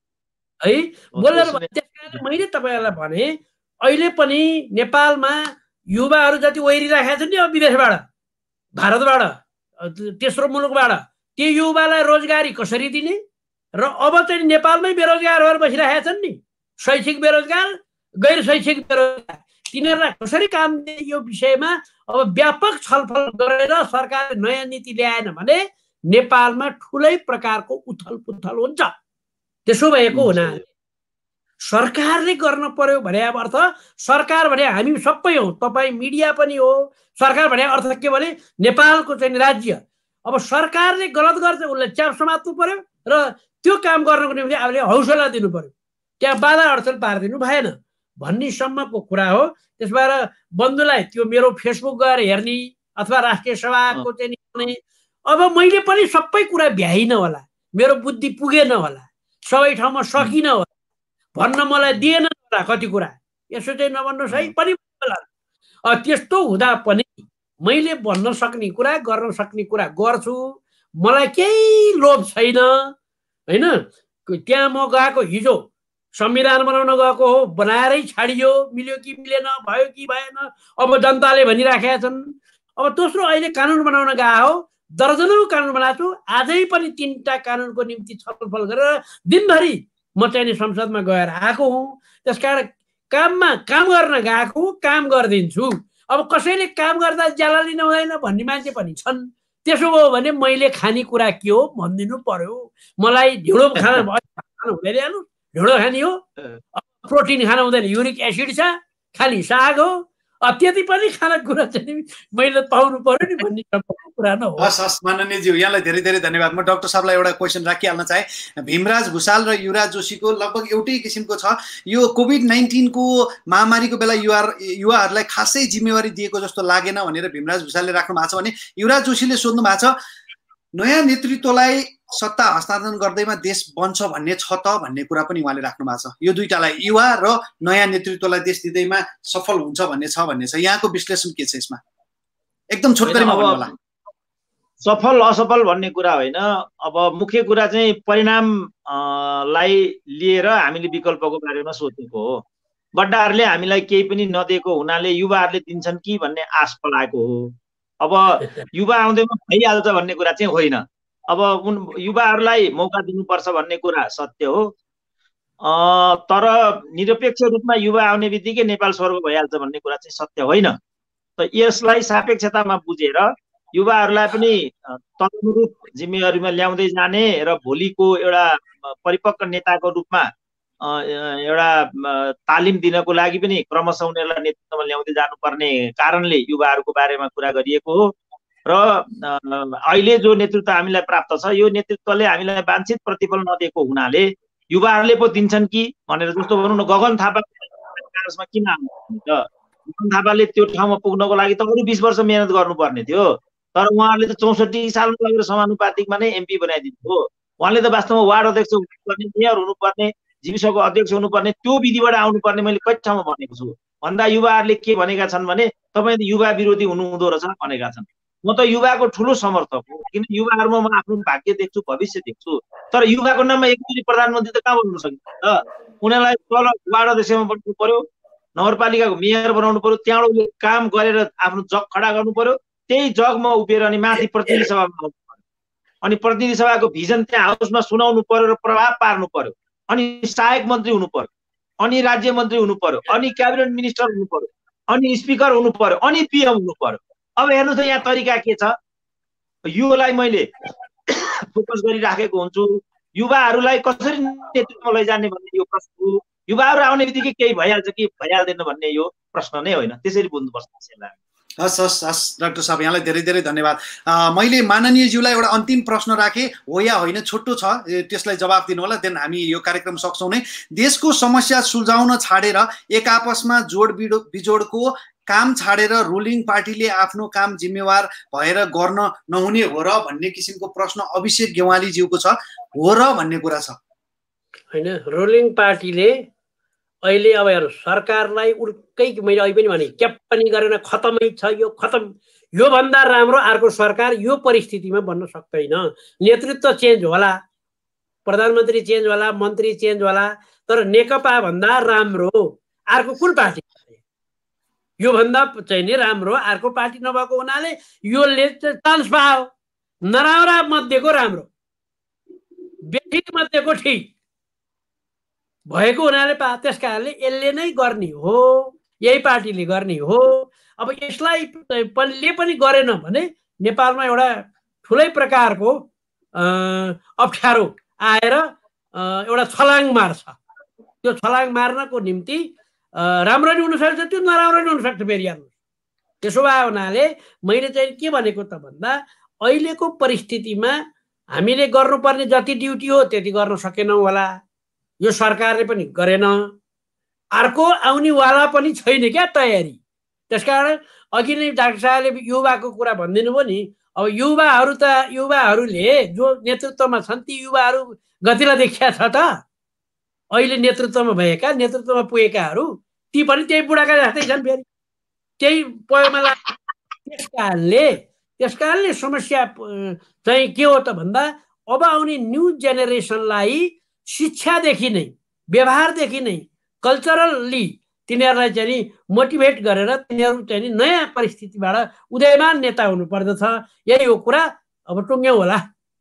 है बोलेर त्यसकारण मैले तपाईँहरूलाई भने अहिले पनि नेपालमा युवाहरू जति ओहिरिराखेका छन् नि अब विदेशबाट भारतबाट तेस्रो मुलुकबाट त्यो युवालाई रोजगारी कसरी दिने र अब चाहिँ नेपालमै बेरोजगार भएर बसिरहेका छन् नि शैक्षिक बेरोजगार गैर शैक्षिक बेरोजगार तिनीहरूलाई कसरी काम दिने यो विषयमा अब व्यापक छलफल गरेर सरकारले नयाँ नीति ल्याएन भने नेपालमा ठुलै प्रकारको उथल पुथल हुन्छ। त्यसो भएको हुनाले सरकारले गर्न पर्यो भने अब अर्थ सरकार भने हामी सबै हौ तपाईँ मिडिया पनि हो सरकार भने अर्थ के भने नेपालको चाहिँ राज्य। अब सरकारले गलत गर्छ उसलाई च्याप समात्नु पर्यो र त्यो काम गर्नको निम्ति आफूले हौसला दिनु पर्यो त्यहाँ बाधा अडचन पारिदिनु भएन भन्ने सम्मको कुरा हो। त्यस भएर बन्धुलाई त्यो मेरो फेसबुक गएर हेर्ने अथवा राष्ट्रिय सभाको चाहिँ अब मैले पनि सबै कुरा भ्याइन होला मेरो बुद्धि पुगेन होला सबै ठाउँमा सकिनँ होला भन्न मलाई दिएन होला कति कुरा यसो चाहिँ नभन्नुहोस् है पनि त्यस्तो हुँदा पनि मैले भन्न सक्ने कुरा गर्न सक्ने कुरा गर्छु। मलाई केही लोभ छैन होइन। त्यहाँ म गएको हिजो संविधान बनाउन गएको हो बनाएरै छाडियो मिल्यो कि मिलेन भयो कि भएन अब जनताले भनिराखेका छन्। अब दोस्रो अहिले कानुन बनाउन गएको हो दर्जनौं कानुन बनाएको छु आजै पनि तीनटा कानुनको निम्ति छलफल गरेर दिनभरि म चाहिँ संसदमा गएर आएको हुँ। त्यसकारण काममा काम गर्न गएको काम गरिदिन्छु। अब कसैले काम गर्दा ज्याला लिनु हुँदैन भन्ने मान्छे पनि छन्। त्यसो भयो भने मैले खाने कुरा के हो भनिदिनु पर्यो। मलाई ढिँडो खाना खानु हुँदैन हाल्नु ढिँडो खाने हो प्रोटिन खानु हुँदैन युरिक एसिड छ खाली साग हो त्यति पनि खाना कुरा चाहिँ मैले पाउनु पर्यो नि भन्ने कुरा न हो। हस् हस् माननीयज्यू यहाँलाई धेरै धेरै धन्यवाद। म डाक्टर साहबलाई एउटा क्वेसन राखिहाल्न चाहे भीमराज भुषाल र युवराज जोशीको लगभग एउटै किसिमको छ। यो कोभिड नाइन्टिनको महामारीको बेला युवा युवाहरूलाई खासै जिम्मेवारी दिएको जस्तो लागेन भनेर भीमराज भुषालले राख्नु भएको छ भने युवराज जोशीले सोध्नु भएको छ नयाँ नेतृत्वलाई सत्ता हस्तान्तरण गर्दैमा देश बन्छ भन्ने छ त भन्ने कुरा पनि उहाँले राख्नु भएको छ। यो दुईटालाई युवा र नयाँ नेतृत्वलाई देश दिँदैमा सफल हुन्छ भन्ने छ भन्ने छ। यहाँको विश्लेषण के छ यसमा एकदम छोटकरीमा भन्नु होला। सफल असफल भन्ने कुरा होइन। अब मुख्य कुरा चाहिँ परिणाम लाई लिएर हामीले विकल्पको बारेमा सोचेको हो। बड्डाहरूले हामीलाई केही पनि नदिएको हुनाले युवाहरूले दिन्छन् कि भन्ने आश पलाएको हो। अब युवा आउँदैमा भइहाल्छ भन्ने कुरा चाहिँ होइन। अब उन युवाहरूलाई मौका दिनुपर्छ भन्ने कुरा सत्य हो तर निरपेक्ष रूपमा युवा आउने बित्तिकै नेपाल स्वर्ग भइहाल्छ भन्ने कुरा चाहिँ सत्य होइन। त यसलाई सापेक्षतामा बुझेर युवाहरूलाई पनि तदनुरूप जिम्मेवारीमा ल्याउँदै जाने र भोलिको एउटा परिपक्व नेताको रूपमा एउटा तालिम दिनको लागि पनि क्रमशः उनीहरूलाई नेतृत्वमा ल्याउँदै जानुपर्ने कारणले युवाहरूको बारेमा कुरा गरिएको हो। र अहिले जो नेतृत्व हामीलाई प्राप्त छ यो नेतृत्वले हामीलाई वाञ्छित प्रतिफल नदिएको हुनाले युवाहरूले पो दिन्छन् कि भनेर जस्तो भनौँ न गगन थापा किन आउनुहुन्छ गगन थापाले त्यो ठाउँमा पुग्नको लागि त अरू बिस वर्ष मेहनत गर्नुपर्ने थियो तर उहाँहरूले त चौसठी सालमा लगेर समानुपातिकमा नै एमपी बनाइदिनु हो उहाँले त वास्तवमा वार्ड अध्यक्ष हुनुपर्ने मेयर हुनुपर्ने जीविसको अध्यक्ष हुनुपर्ने त्यो विधिबाट आउनुपर्ने मैले कति ठाउँमा भनेको छु भन्दा युवाहरूले के भनेका छन् भने तपाईँ युवा विरोधी हुनुहुँदो रहेछ भनेका छन् म त युवाको ठुलो समर्थक हो किन युवाहरूमा म आफ्नो भाग्य देख्छु भविष्य देख्छु तर युवाको नाममा एकचोटि प्रधानमन्त्री त कहाँ बन्नु सकिन्छ उनीहरूलाई तल वार्ड अध्यक्षमा बनाउनु पर्यो नगरपालिकाको मेयर बनाउनु पर्यो त्यहाँबाट उसले काम गरेर आफ्नो जग खडा गर्नु पर्यो त्यही जगमा उभिएर अनि माथि प्रतिनिधि सभामा आउनु पर्यो अनि प्रतिनिधि सभाको भिजन त्यहाँ हाउसमा सुनाउनु पर्यो र प्रभाव पार्नु पर्यो अनि सहायक मन्त्री हुनु पर्यो अनि राज्य मन्त्री हुनु पर्यो अनि क्याबिनेट मिनिस्टर हुनु पर्यो अनि स्पिकर हुनु पर्यो अनि पिएम हुनु पर्यो अब हेर्नु त यहाँ तरिका के छ योलाई मैले फोकस गरिराखेको हुन्छु युवाहरूलाई कसरी नेतृत्वमा लैजाने भन्ने यो प्रश्न हो युवाहरू आउने बित्तिकै केही भइहाल्छ कि भइहाल्दैन भन्ने यो प्रश्न नै होइन त्यसरी बुझ्नुपर्छ यसलाई हस् हस् हस् डाक्टर साहब यहाँलाई धेरै धेरै धन्यवाद मैले माननीयज्यूलाई एउटा अन्तिम प्रश्न राखेँ हो या होइन छोटो छ त्यसलाई जवाब दिनु होला देन हामी यो कार्यक्रम सक्छौँ नै देशको समस्या सुल्झाउन छाडेर एक आपसमा जोड बिजोडको काम छाडेर रुलिङ पार्टीले आफ्नो काम जिम्मेवार भएर गर्न नहुने हो र भन्ने किसिमको प्रश्न अभिषेक गेवालीज्यूको छ हो र भन्ने कुरा छ होइन रुलिङ पार्टीले अहिले अब हेर्नु सरकारलाई उल्कै मैले अहिले पनि भने क्याप पनि गरेन खतमै छ यो खतम योभन्दा राम्रो अर्को सरकार यो परिस्थितिमा बन्न सक्दैन नेतृत्व चेन्ज होला प्रधानमन्त्री चेन्ज होला मन्त्री चेन्ज होला तर नेकपा भन्दा राम्रो अर्को कुन पार्टी योभन्दा चाहिँ नि राम्रो अर्को पार्टी नभएको हुनाले योले चान्स पायो नराम्रा मध्येको राम्रो बेठिक मध्येको ठिक भएको हुनाले पा त्यस कारणले यसले नै गर्ने हो यही पार्टीले गर्ने हो अब यसलाई ले पनि गरेन भने नेपालमा एउटा ठुलै प्रकारको अप्ठ्यारो आएर एउटा छलाङ मार्छ त्यो छलाङ मार्नको निम्ति राम्रो नि हुनसक्छ त्यो नराम्रो नि हुनसक्छ फेरि हेर्नुहोस् त्यसो भए हुनाले मैले चाहिँ के भनेको त भन्दा अहिलेको परिस्थितिमा हामीले गर्नुपर्ने जति ड्युटी हो त्यति गर्न सकेनौँ होला यो सरकारले पनि गरेन अर्को आउनेवाला पनि छैन क्या तयारी त्यसकारण अघि नै डाक्टर साहबले युवाको कुरा भनिदिनु भयो नि अब युवाहरू त युवाहरूले जो नेतृत्वमा छन् ती युवाहरू गतिला देखिया छ त अहिले नेतृत्वमा भएका नेतृत्वमा पुगेकाहरू ती पनि त्यही बुढाका जस्तै छन् फेरि त्यही पयोमा लाग्छ त्यस कारणले त्यस कारणले समस्या चाहिँ के हो त भन्दा अब आउने न्यू जेनेरेसनलाई शिक्षादेखि नै व्यवहारदेखि नै कल्चरली तिनीहरूलाई चाहिँ नि मोटिभेट गरेर तिनीहरू चाहिँ नि नयाँ परिस्थितिबाट उदयमान नेता हुनुपर्दछ यही हो कुरा अब टुङ्ग्यौँ होला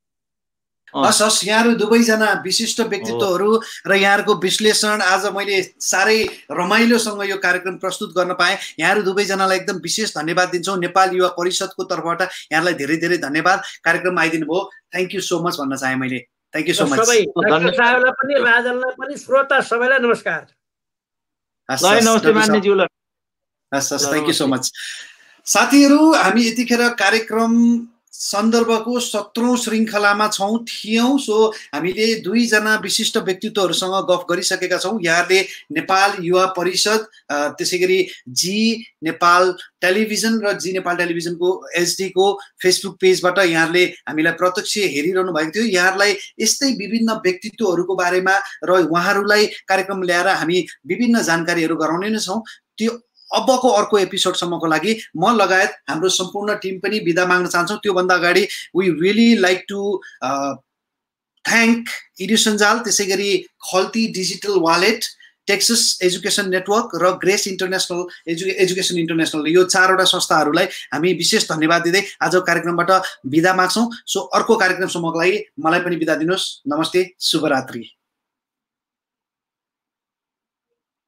हस् हस् यहाँहरू दुवैजना विशिष्ट व्यक्तित्वहरू र यहाँहरूको विश्लेषण आज मैले साह्रै रमाइलोसँग यो कार्यक्रम प्रस्तुत गर्न पाएँ यहाँहरू दुवैजनालाई एकदम विशेष धन्यवाद दिन्छौँ नेपाल युवा परिषदको तर्फबाट यहाँलाई धेरै धेरै धन्यवाद कार्यक्रममा आइदिनु भयो थ्याङ्क यू सो मच भन्न चाहेँ मैले thank you so much doctor साहबलाई पनि राजनलाई पनि श्रोता सबैलाई नमस्कार हस् हस् थ्याङ्क यू सो मच साथीहरू हामी यतिखेर कार्यक्रम सन्दर्भको सत्रौं श्रृङ्खलामा छौँ थियौँ सो हामीले दुईजना विशिष्ट व्यक्तित्वहरूसँग गफ गरिसकेका छौँ यहाँले नेपाल युवा परिषद त्यसै गरी जी नेपाल टेलिभिजन र जी नेपाल टेलिभिजनको एचडीको फेसबुक पेजबाट यहाँले हामीलाई प्रत्यक्ष हेरिरहनु भएको थियो यहाँलाई यस्तै विभिन्न व्यक्तित्वहरूको बारेमा र उहाँहरूलाई कार्यक्रम ल्याएर हामी विभिन्न जानकारीहरू गराउने नै छौँ त्यो अबको अर्को एपिसोडसम्मको लागि म लगायत हाम्रो सम्पूर्ण टिम पनि बिदा माग्न चाहन्छौँ त्योभन्दा अगाडि we really like to thank Edusanjal त्यसै गरी Khalti digital wallet Texas education network र Grace international edu education international यो चारवटा संस्थाहरूलाई हामी विशेष धन्यवाद दिँदै आजको कार्यक्रमबाट बिदा माग्छौँ सो अर्को कार्यक्रमसम्मको लागि मलाई पनि बिदा दिनुहोस् नमस्ते शुभरात्रि